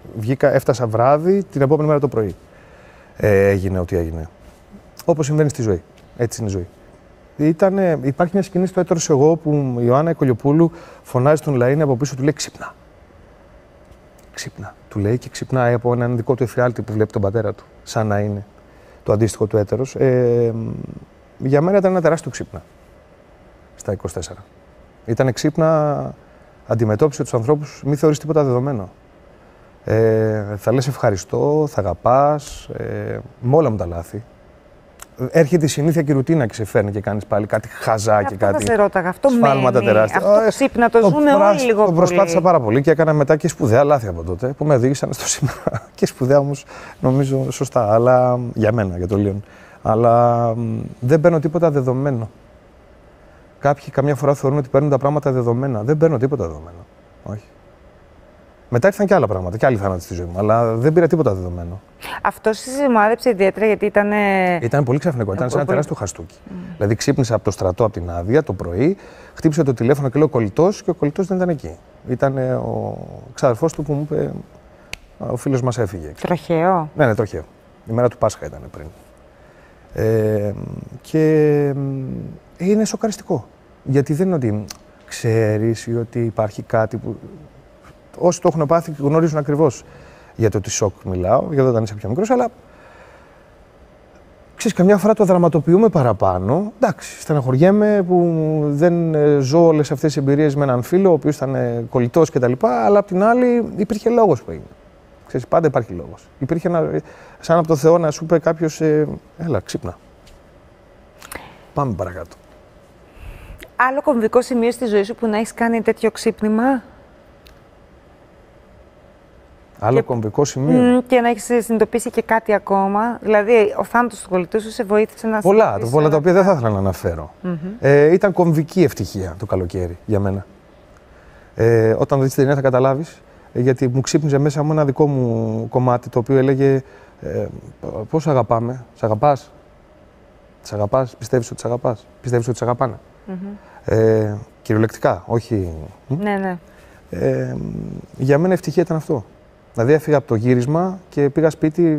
Βγήκα, έφτασα βράδυ, την επόμενη μέρα το πρωί. Ε, έγινε ό,τι έγινε. Όπως συμβαίνει στη ζωή. Έτσι είναι η ζωή. Ήτανε, υπάρχει μια σκηνή στο Έτερος εγώ που η Ιωάννα Οικολιοπούλου φωνάζει τον Λαΐνη από πίσω, του λέει ξύπνα. Ξύπνα. Του λέει και ξυπνάει από έναν δικό του εφιάλτη που βλέπει τον πατέρα του, σαν να είναι το αντίστοιχο του Έτερος. Ε, για μένα ήταν ένα τεράστιο ξύπνα στα είκοσι τέσσερα. Ήταν ξύπνα, αντιμετώπισε τους ανθρώπους, μη θεωρείς τίποτα δεδομένο. Ε, θα λες ευχαριστώ, θα αγαπάς, ε, με όλα μου τα λάθη. Έρχεται η συνήθεια και η ρουτίνα και σε φέρνει και κάνεις πάλι κάτι χαζά και αυτό κάτι. Αυτό θα σε ρώταγα, αυτό σφάλματα μένει, τεράστια. αυτό ξύπνα το ζούμε όλοι λίγο το πολύ. Προσπάθησα πάρα πολύ και έκανα μετά και σπουδαία λάθη από τότε που με οδήγησαν στο σήμερα. Και σπουδαία όμως νομίζω σωστά, αλλά για μένα, για το Λίον. Αλλά μ, δεν παίρνω τίποτα δεδομένο. Κάποιοι καμιά φορά θεωρούν ότι παίρνουν τα πράγματα δεδομένα. Δεν παίρνω τίποτα δεδομένο. Όχι. Μετά ήρθαν και άλλα πράγματα, και άλλοι θάνατοι στη ζωή μου, αλλά δεν πήρα τίποτα δεδομένο. Αυτό σε σημάδεψε ιδιαίτερα γιατί ήταν. Ήταν πολύ ξαφνικό, ήταν σαν ένα τεράστιο χαστούκι. Mm. Δηλαδή ξύπνησα από το στρατό από την άδεια το πρωί, χτύπησε το τηλέφωνο και λέω κολλητός και ο κολλητός δεν ήταν εκεί. Ήταν ο ξαδερφός του που μου είπε ο φίλος μας έφυγε. Τροχαίο. Ναι, ναι, τροχαίο. Η μέρα του Πάσχα ήταν πριν. Ε, και είναι σοκαριστικό. Γιατί δεν είναι ότι ξέρεις ή ότι υπάρχει κάτι που. Όσοι το έχουν πάθει γνωρίζουν ακριβώς για το τι σοκ μιλάω, για όταν είσαι πιο μικρός, αλλά ξέρεις, καμιά φορά το δραματοποιούμε παραπάνω. Εντάξει, στεναχωριέμαι που δεν ζω όλες αυτές τις εμπειρίες με έναν φίλο, ο οποίος ήταν κολλητός κτλ. Αλλά απ' την άλλη υπήρχε λόγος που έγινε. Ξέρεις, πάντα υπάρχει λόγος. Υπήρχε ένα, σαν από το Θεό να σου είπε κάποιος, ε, έλα, ξύπνα. Πάμε παρακάτω. Άλλο κομβικό σημείο στη ζωή σου που να έχεις κάνει τέτοιο ξύπνημα. Άλλο και, κομβικό σημείο. Μ, και να έχεις συνειδητοποιήσει και κάτι ακόμα. Δηλαδή, ο θάνατος του κολλητού σου σε βοήθησε να πολλά, το, πολλά τα οποία δεν θα ήθελα να αναφέρω. Mm-hmm. Ε, ήταν κομβική ευτυχία το καλοκαίρι για μένα. Ε, όταν δεις την ταινία θα καταλάβεις, ε, γιατί μου ξύπνιζε μέσα μου ένα δικό μου κομμάτι το οποίο έλεγε ε, πώς αγαπάμε, σ' αγαπάς, σ' αγαπάς, πιστεύεις ότι σ' αγαπάς, πιστεύεις ότι σ' αγαπάνε. Mm-hmm. ε, κυριολεκτικά, όχι. Ναι, ναι. Ε, για μένα ευτυχία ήταν αυτό. Δηλαδή έφυγα από το γύρισμα και πήγα σπίτι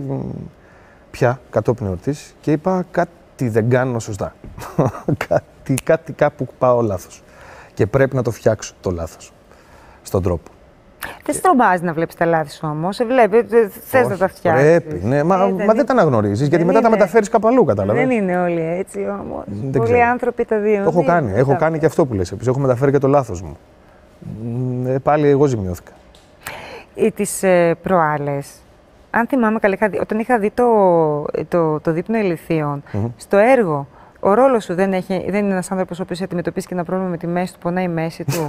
πια κατόπιν εορτής και είπα κάτι δεν κάνω σωστά. κάτι, κάτι κάπου πάω λάθος. Και πρέπει να το φτιάξω το λάθος στον τρόπο. Δεν σε τρομάζει να βλέπεις τα λάθη σου όμως. Σε βλέπει, θες να τα φτιάξεις. Πρέπει, ναι, μα, ε, μα δεν, δεν τα αναγνωρίζεις γιατί μετά είναι. Τα μεταφέρεις κάπου αλλού, κατάλαβες. Δεν είναι όλοι έτσι όμως. Δεν Πολλοί ξέρω. άνθρωποι τα δύο. Το έχω κάνει. Έχω κάνει και αυτό που λες. Επίσης, έχω μεταφέρει και το λάθος μου. Ε, πάλι εγώ ζημιώθηκα. Ή τις ε, προάλλες, αν θυμάμαι καλά, είχα δει, όταν είχα δει το, το, το δείπνο ηλιθείων, mm-hmm. στο έργο, ο ρόλος σου δεν, έχει, δεν είναι ένας άνθρωπος ο οποίος αντιμετωπίσει και ένα πρόβλημα με τη μέση του, πονάει η μέση του.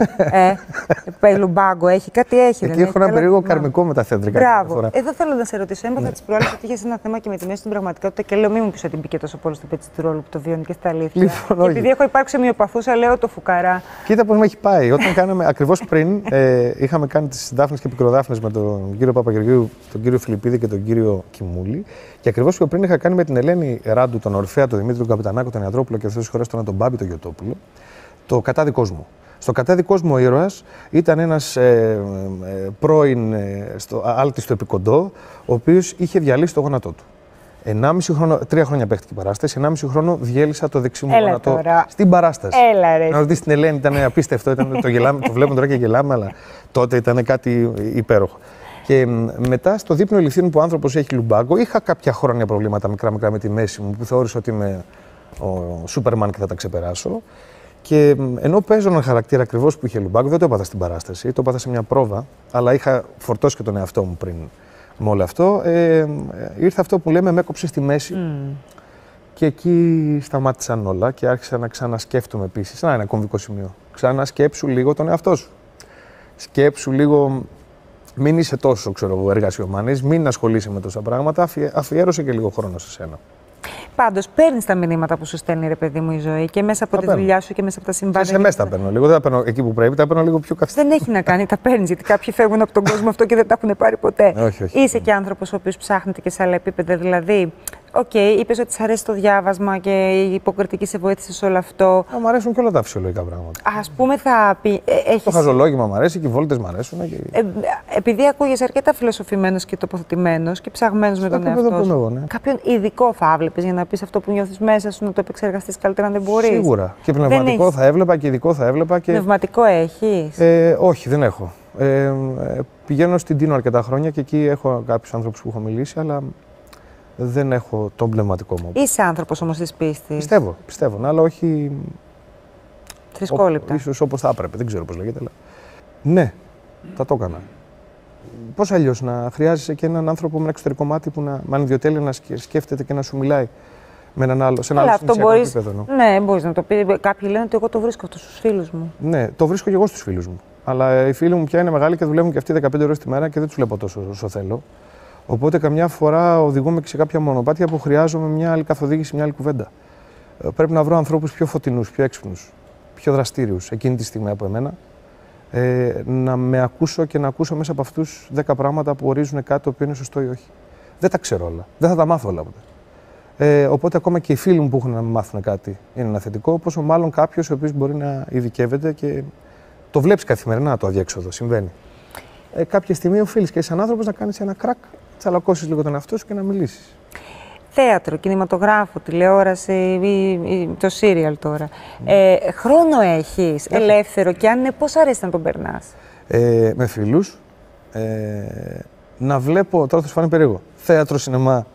ε, Λουμπάγκο, έχει, κάτι έχει. Εκεί έχω ένα περίεργο καρμικό με τα θέντρικα. Μπράβο. Εδώ θέλω να σε ρωτήσω. Έμπαθα τις προάλλες ότι είχες ένα θέμα και με τη μέση στην πραγματικότητα και λέω: μην μου πεις ότι μπήκε τόσο πολύ στο πέτσι του ρόλου που το βιώνει και στα αλήθεια. Λοιπόν, και επειδή έχω υπάρξει ομοιοπαθούσα, λέω το φουκαρά. Κοίτα πώς με έχει πάει. Όταν κάναμε, ακριβώς πριν, ε, είχαμε κάνει τις Δάφνες και Πικροδάφνες με τον κύριο Παπαγεωργίου, τον κύριο Φιλιππίδη και τον κύριο Κιμούλη. Και ακριβώς πιο πριν είχα κάνει με την Ελένη Ράντου, τον Ορφέα, τον Δημήτρη, τον Καπιτανάκο, τον Ιατρόπουλο και αυτές τις χώρες τον Μπάμπη, τον Γιωτόπουλο, το Κατάδικός μου. Στο Κατάδικός μου ο ήρωας ήταν ένας ε, ε, πρώην ε, στο, άλτης στο Επικοντό, ο οποίος είχε διαλύσει το γόνατό του. Ενάμιση χρόνο, τρία χρόνια παίχτηκε η παράσταση, ενάμιση χρόνο διέλυσα το δεξί μου γόνατο τώρα. Στην παράσταση. Έλα, ρε. Να ρωτήσει την Ελένη, ήταν απίστευτο, ήταν, το, γελάμε, το βλέπουμε τώρα και γελάμε, αλλά τότε ήταν κάτι υπέροχο. Και μετά στο δείπνο ηλιθείων που ο άνθρωπος έχει λουμπάγκο, είχα κάποια χρόνια προβλήματα μικρά-μικρά με τη μέση μου που θεώρησα ότι είμαι ο Σούπερμαν και θα τα ξεπεράσω. Και ενώ παίζω έναν χαρακτήρα ακριβώς που είχε λουμπάγκο, δεν το έπαθα στην παράσταση, το έπαθα σε μια πρόβα, αλλά είχα φορτώσει και τον εαυτό μου πριν με όλο αυτό. Ε, ήρθε αυτό που λέμε, με έκοψε στη μέση. Mm. Και εκεί σταμάτησαν όλα και άρχισα να ξανασκέφτομαι επίσης. Να, ένα κομβικό σημείο. Ξανασκέψου λίγο τον εαυτό σου. Σκέψου λίγο. Μην είσαι τόσο, ξέρω εγώ, εργασιομανής, μην ασχολείσαι με τόσα πράγματα, αφιέρωσε και λίγο χρόνο σε σένα. Πάντως, παίρνεις τα μηνύματα που σου στέλνει, ρε παιδί μου, η ζωή και μέσα από τα τη παίρνω. Δουλειά σου και μέσα από τα συμβάντα. Σε μέσα τα παίρνω λίγο, δεν τα παίρνω εκεί που πρέπει, τα παίρνω λίγο πιο καθιστικά. Δεν έχει να κάνει, τα παίρνεις, γιατί κάποιοι φεύγουν από τον κόσμο αυτό και δεν τα έχουν πάρει ποτέ. Όχι, όχι. Είσαι και άνθρωπος ο οποίος ψάχνεται και σε άλλα επίπεδα, δηλαδή οκ, okay, είπες ότι σ' αρέσει το διάβασμα και η υποκριτική σε βοήθησε σε όλο αυτό. Μου αρέσουν και όλα τα φυσιολογικά πράγματα. Ας πούμε, θα πει. Ε, έχεις... Το χαζολόγημα μου αρέσει και οι βόλτες μου αρέσουν. Και... Ε, επειδή ακούγεσαι αρκετά φιλοσοφημένος και τοποθετημένος και ψαγμένος με τον εαυτό σου. Εγώ, ναι. Κάποιον ειδικό θα έβλεπες για να πεις αυτό που νιώθεις μέσα σου, να το επεξεργαστείς καλύτερα αν δεν μπορείς. Σίγουρα. Και πνευματικό έχεις... θα έβλεπα και ειδικό θα έβλεπα. Και... Πνευματικό έχεις? Ε, όχι, δεν έχω. Ε, ε, πηγαίνω στην Τίνο αρκετά χρόνια και εκεί έχω κάποιους άνθρωπους που έχω μιλήσει, αλλά δεν έχω τον πνευματικό μου. Είσαι άνθρωπος όμως της πίστης. Πιστεύω, πιστεύω, ναι, αλλά όχι. Θρησκόληπτα. Ίσως όπως θα έπρεπε, δεν ξέρω πώς λέγεται. Αλλά... Ναι, θα το έκανα. Πώς αλλιώς να χρειάζεσαι και έναν άνθρωπο με ένα εξωτερικό μάτι που να με ανιδιοτέλεια να σκέφτεται και να σου μιλάει με έναν άλλο, σε ένα άλλο συναισθηματικό μπορείς... επίπεδο. Ναι, μπορείς να το πει. Κάποιοι λένε ότι εγώ το βρίσκω αυτό στους φίλους μου. Ναι, το βρίσκω και εγώ στους φίλους μου. Αλλά οι φίλοι μου πια είναι μεγάλοι και δουλεύουν και αυτοί δεκαπέντε ώρες τη μέρα και δεν τους βλέπω τόσο όσο θέλω. Οπότε καμιά φορά οδηγούμε και σε κάποια μονοπάτια που χρειάζομαι μια άλλη καθοδήγηση, μια άλλη κουβέντα. Πρέπει να βρω ανθρώπους πιο φωτεινούς, πιο έξυπνους, πιο δραστήριους εκείνη τη στιγμή από εμένα. Ε, να με ακούσω και να ακούσω μέσα από αυτούς δέκα πράγματα που ορίζουν κάτι το οποίο είναι σωστό ή όχι. Δεν τα ξέρω όλα. Δεν θα τα μάθω όλα ποτέ. Ε, οπότε ακόμα και οι φίλοι μου που έχουν να μάθουν κάτι είναι ένα θετικό, πόσο μάλλον κάποιος ο οποίος μπορεί να ειδικεύεται και το βλέπεις καθημερινά το αδιέξοδο. Συμβαίνει. Ε, κάποια στιγμή οφείλεις και σαν άνθρωπος να κάνεις ένα κρακ, τσαλακώσεις λίγο τον εαυτό σου και να μιλήσεις. Θέατρο, κινηματογράφο, τηλεόραση ή, ή το σύριαλ τώρα. Mm. Ε, χρόνο έχεις, yeah. ελεύθερο και αν είναι, πώς αρέσει να τον περνάς? Ε, με φίλους. Ε, να βλέπω, τώρα θα σου φανεί περίεργο, θέατρο, σινεμά.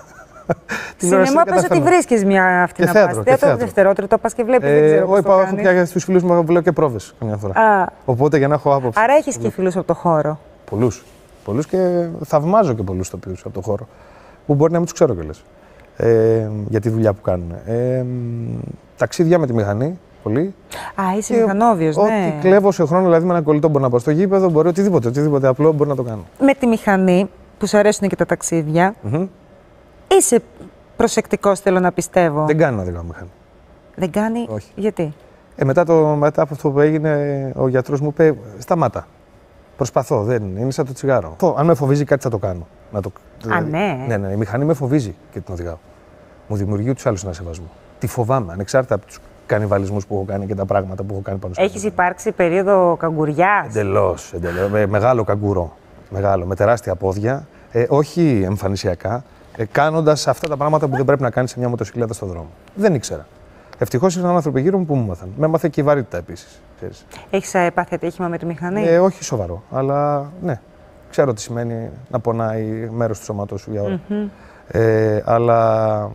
Σινεμά πες ότι βρίσκεις μια αυτή να πας. Θέατρο, δευτερότριτο, το πας και βλέπεις, ε, δεν ξέρω πώς το κάνεις. Έχω πια στους φίλους μου, βλέπω και πρόβες καμιά φορά. Α. Οπότε για να έχω άποψη. Άρα έχεις και φίλους από το χώρο. Πολλούς. Πολλούς και θαυμάζω και πολλούς τοπίους από το χώρο. Που μπορεί να μην τους ξέρω κιόλας. Ε, για τη δουλειά που κάνουν. Ε, ταξίδια με τη μηχανή, πολύ. Α, είσαι μηχανόβιος, ναι. Ό,τι κλέβω σε χρόνο, δηλαδή με έναν κολλητό μπορώ να πάω στο γήπεδο, μπορεί οτιδήποτε, οτιδήποτε απλό μπορεί να το κάνω. Με τη μηχανή, που σου αρέσουν και τα ταξίδια, mm-hmm. είσαι προσεκτικός, θέλω να πιστεύω. Δεν κάνει να οδηγάω μηχανή. Δεν κάνει, όχι. Γιατί? Ε, μετά, το, μετά από αυτό που έγινε, ο γιατρός μου είπε: σταμάτα. Προσπαθώ, δεν είναι σαν το τσιγάρο. Αν με φοβίζει κάτι, θα το κάνω. Να το... Α, ναι. Ναι, ναι, η μηχανή με φοβίζει και την οδηγάω. Μου δημιουργεί τους άλλους ένα σεβασμό. Τη φοβάμαι, ανεξάρτητα από τους κανιβαλισμούς που έχω κάνει και τα πράγματα που έχω κάνει πάνω στο Έχεις υπάρξει περίοδο καγκουριάς? Εντελώς, εντελώς. Με μεγάλο καγκουρό. Μεγάλο, με τεράστια πόδια. Ε, όχι εμφανισιακά. Ε, κάνοντας αυτά τα πράγματα που δεν πρέπει να κάνεις σε μια μοτοσυκλέτα στον δρόμο. Δεν ήξερα. Ευτυχώς ήρθαν άνθρωποι γύρω μου που μου μάθαν. Με έμαθε και η βαρύτητα επίσης. Έχεις πάθει ατύχημα με τη μηχανή? Ε, όχι σοβαρό, αλλά ναι. Ξέρω τι σημαίνει να πονάει μέρος του σώματός σου για ώρα. Mm-hmm. Ε, αλλά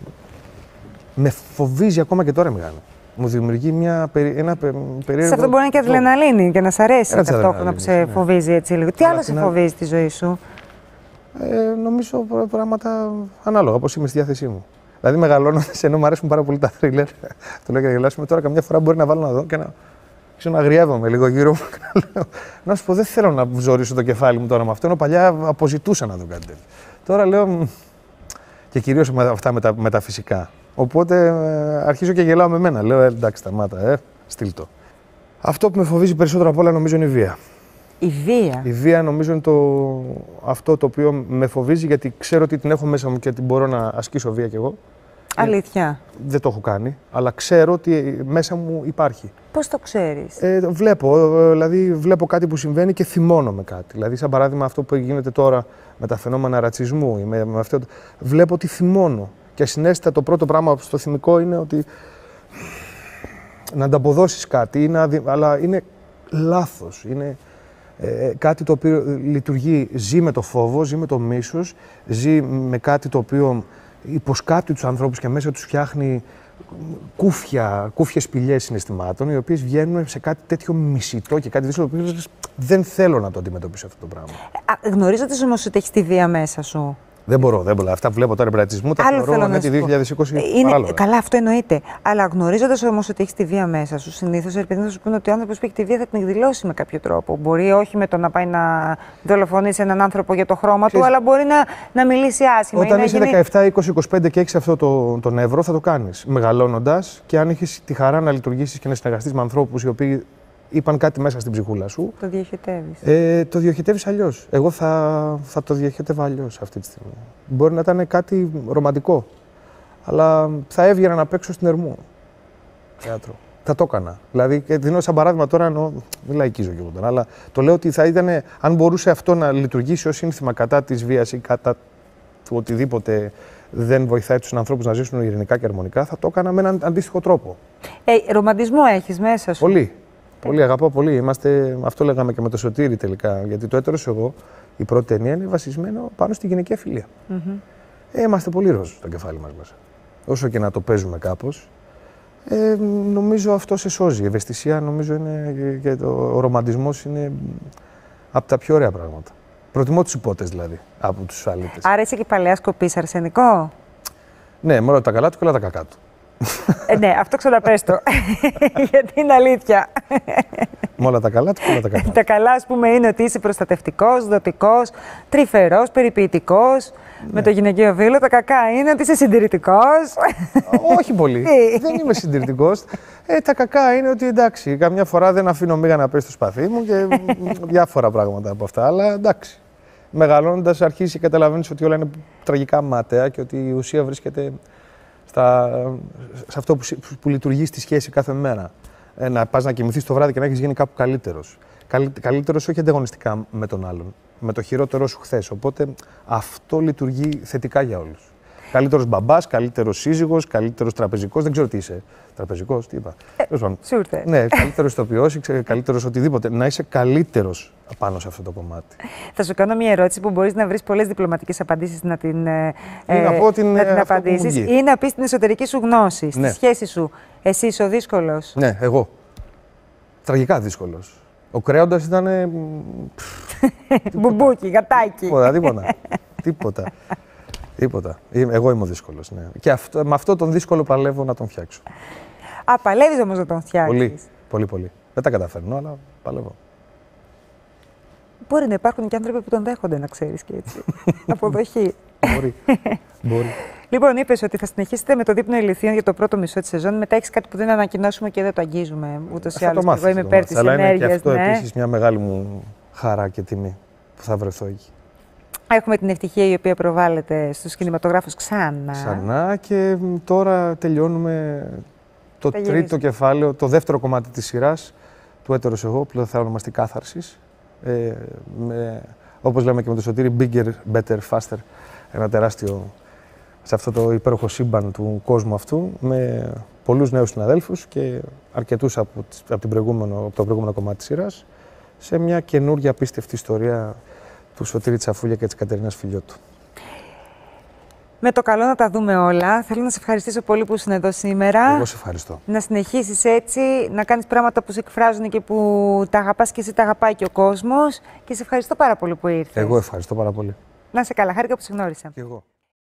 με φοβίζει ακόμα και τώρα η μηχανή. Μου δημιουργεί μια, ένα περίεργο... Σε αυτό μπορεί να είναι και αδρεναλίνη και να σ' αρέσει ταυτόχρονα που σε ναι. φοβίζει έτσι λίγο. Τι άλλο σε φοβίζει στη ζωή σου? Ε, νομίζω πράγματα ανάλογα, πώς είμαι στη διάθεσή μου. Δηλαδή μεγαλώνοντας, ενώ μου αρέσουν πάρα πολύ τα θρίλερ, το λέω και να γελάσουμε τώρα, καμιά φορά μπορεί να βάλω να δω και να, ξέρω, να αγριεύομαι λίγο γύρω μου. Να σου πω, δεν θέλω να ζωρίσω το κεφάλι μου τώρα με αυτό, ενώ παλιά αποζητούσα να δω κάτι τέτοιο. Τώρα λέω, και κυρίως με αυτά με τα, με τα φυσικά. Οπότε ε, αρχίζω και γελάω με μένα. Λέω, ε, εντάξει, σταμάτα, ε, στείλ το. Αυτό που με φοβίζει περισσότερο απ' όλα νομίζω είναι η βία. Η βία. Η βία νομίζω είναι το, αυτό το οποίο με φοβίζει, γιατί ξέρω ότι την έχω μέσα μου και ότι μπορώ να ασκήσω βία κι εγώ. Αλήθεια. Δεν το έχω κάνει, αλλά ξέρω ότι μέσα μου υπάρχει. Πώς το ξέρεις? Ε, βλέπω, ε, δηλαδή βλέπω κάτι που συμβαίνει και θυμώνω με κάτι. Δηλαδή, σαν παράδειγμα αυτό που γίνεται τώρα με τα φαινόμενα ρατσισμού. Με, με αυτό, βλέπω ότι θυμώνω. Και ασυναίσθητα το πρώτο πράγμα στο θυμικό είναι ότι να ανταποδώσεις κάτι, είναι, αλλά είναι λάθος. Είναι ε, κάτι το οποίο λειτουργεί, ζει με το φόβο, ζει με το μίσος, ζει με κάτι το οποίο υποσκάπτει τους ανθρώπους και μέσα τους φτιάχνει κούφια, κούφιες σπηλιές συναισθημάτων, οι οποίες βγαίνουν σε κάτι τέτοιο μισητό και κάτι δύσκολο που δεν θέλω να το αντιμετωπίσω αυτό το πράγμα. Α, γνωρίζοντας όμως ότι έχεις τη βία μέσα σου? Δεν μπορώ, δεν μπορώ. Αυτά που βλέπω τώρα ρατσισμού τα θεωρώ με τη δύο χιλιάδες είκοσι είναι, παράλογα. Καλά, αυτό εννοείται. Αλλά γνωρίζοντας όμως ότι έχεις τη βία μέσα σου, συνήθως επειδή θα σου πούνε ότι ο άνθρωπος που έχει τη βία θα την εκδηλώσει με κάποιο τρόπο. Μπορεί όχι με το να πάει να δολοφονήσει έναν άνθρωπο για το χρώμα του, αλλά μπορεί να, να μιλήσει άσχημα. Όταν είσαι γίνει... δεκαεπτά, είκοσι, είκοσι πέντε και έχεις αυτό το, το νεύρο, θα το κάνεις. Μεγαλώνοντας και αν έχεις τη χαρά να λειτουργήσεις και να συνεργαστείς με ανθρώπους οι οποίοι είπαν κάτι μέσα στην ψυχούλα σου. Το διοχετεύεις. Ε, το διοχετεύεις αλλιώς. Εγώ θα, θα το διοχετεύα αλλιώς αυτή τη στιγμή. Μπορεί να ήταν κάτι ρομαντικό, αλλά θα έβγαινα να παίξω στην Ερμού. Θέατρο. Θα το έκανα. Δηλαδή, δίνω σαν παράδειγμα τώρα, εννοώ, μην λαϊκίζω και εγώ τώρα, αλλά το λέω ότι θα ήταν, αν μπορούσε αυτό να λειτουργήσει ως σύνθημα κατά της βίας ή κατά του οτιδήποτε δεν βοηθάει τους ανθρώπους να ζήσουν ειρηνικά και αρμονικά, θα το έκανα με έναν αντίστοιχο τρόπο. Ε, ρομαντισμό έχεις μέσα σου. Πολύ. Πολύ, αγαπάω πολύ. Είμαστε, αυτό λέγαμε και με το Σωτήρη τελικά. Γιατί το έτερος εγώ, η πρώτη ταινία είναι βασισμένο πάνω στη γυναικεία φιλία. Mm-hmm. Ε, είμαστε πολύ ροζ στο κεφάλι μας μέσα. Όσο και να το παίζουμε κάπως, ε, νομίζω αυτό σε σώζει. Η ευαισθησία νομίζω είναι, και το, ο ρομαντισμός είναι από τα πιο ωραία πράγματα. Προτιμώ τους υπότες δηλαδή, από τους αλήτες. Άρα είσαι και παλαιά σκοπής, Αρσενικό. Ναι, μόνο τα καλά του και όλα τα κακά του. Ε, ναι, αυτό ξαναπες το. Γιατί είναι αλήθεια. Με όλα τα καλά του και όλα τα κακά του. Τα καλά, ας πούμε, είναι ότι είσαι προστατευτικός, δοτικός, τρυφερός, περιποιητικός. Ναι. Με το γυναικείο φίλο. Τα κακά είναι ότι είσαι συντηρητικός. Όχι πολύ. Δεν είμαι συντηρητικός. Ε, τα κακά είναι ότι εντάξει, καμιά φορά δεν αφήνω μίγα να πέσει στο σπαθί μου και διάφορα πράγματα από αυτά. Αλλά εντάξει. Μεγαλώνοντας, αρχίσεις και καταλαβαίνεις ότι όλα είναι τραγικά μάταια και ότι η ουσία βρίσκεται στα, σε αυτό που, που λειτουργεί στη σχέση κάθε μέρα. Ε, να πας να κοιμηθείς το βράδυ και να έχεις γίνει κάπου καλύτερος. Καλύ, καλύτερος όχι ανταγωνιστικά με τον άλλον, με το χειρότερό σου χθες. Οπότε αυτό λειτουργεί θετικά για όλους. Καλύτερος μπαμπάς, καλύτερος σύζυγος, καλύτερος τραπεζικός. Δεν ξέρω τι είσαι. Τραπεζικός, τι είπα. Ε, Σούρτε. Ναι, καλύτερος ηθοποιός, καλύτερος οτιδήποτε. Να είσαι καλύτερος πάνω σε αυτό το κομμάτι. Θα σου κάνω μια ερώτηση που μπορείς να βρεις πολλές διπλωματικές απαντήσεις να την, ε, να πω την, να την απαντήσεις ή να πεις την εσωτερική σου γνώση, ναι. Στη σχέση σου. Εσύ είσαι ο δύσκολος. Ναι, εγώ. Τραγικά δύσκολος. Ο κρέοντας ήταν. Μπουμπούκι, γατάκι. Τίποτα, τίποτα. τίποτα. Τίποτα. Εγώ είμαι ο δύσκολος. Ναι. Και αυτό, με αυτό τον δύσκολο παλεύω να τον φτιάξω. Α, παλεύεις όμως να τον φτιάξεις. Πολύ, πολύ, πολύ. Δεν τα καταφέρνω, αλλά παλεύω. Μπορεί να υπάρχουν και άνθρωποι που τον δέχονται, να ξέρεις και έτσι. Αποδοχή. Μπορεί. Μπορεί. Λοιπόν, είπες ότι θα συνεχίσετε με το δείπνο ηλιθείων για το πρώτο μισό της σεζόν. Μετά έχεις κάτι που δεν ανακοινώσουμε και δεν το αγγίζουμε ούτως ή άλλως. Εγώ είμαι υπέρ της ενέργειας. Είναι και αυτό ναι. επίσης μια μεγάλη μου χαρά και τιμή που θα βρεθώ εκεί. Έχουμε την ευτυχία η οποία προβάλλεται στους κινηματογράφους ξανά. Ξανά και τώρα τελειώνουμε το τρίτο κεφάλαιο, το δεύτερο κομμάτι της σειράς του Έτερος εγώ, που θα ονομαστεί Κάθαρσης. Ε, με, όπως λέμε και με το Σωτήρη, bigger, better, faster. Ένα τεράστιο, σε αυτό το υπέροχο σύμπαν του κόσμου αυτού, με πολλούς νέους συναδέλφους και αρκετούς από, από, την προηγούμενο, από το προηγούμενο κομμάτι της σειράς, σε μια καινούργια απίστευτη ιστορία του Σωτήρη Τσαφούλια και της Κατερίνας Φιλιώτου. Με το καλό να τα δούμε όλα. Θέλω να σε ευχαριστήσω πολύ που ήσουν εδώ σήμερα. Εγώ σε ευχαριστώ. Να συνεχίσεις έτσι, να κάνεις πράγματα που σε εκφράζουν και που τα αγαπάς και εσύ τα αγαπάει και ο κόσμος. Και σε ευχαριστώ πάρα πολύ που ήρθες. Εγώ ευχαριστώ πάρα πολύ. Να είσαι καλά, χάρηκα που σε γνώρισα. Και εγώ.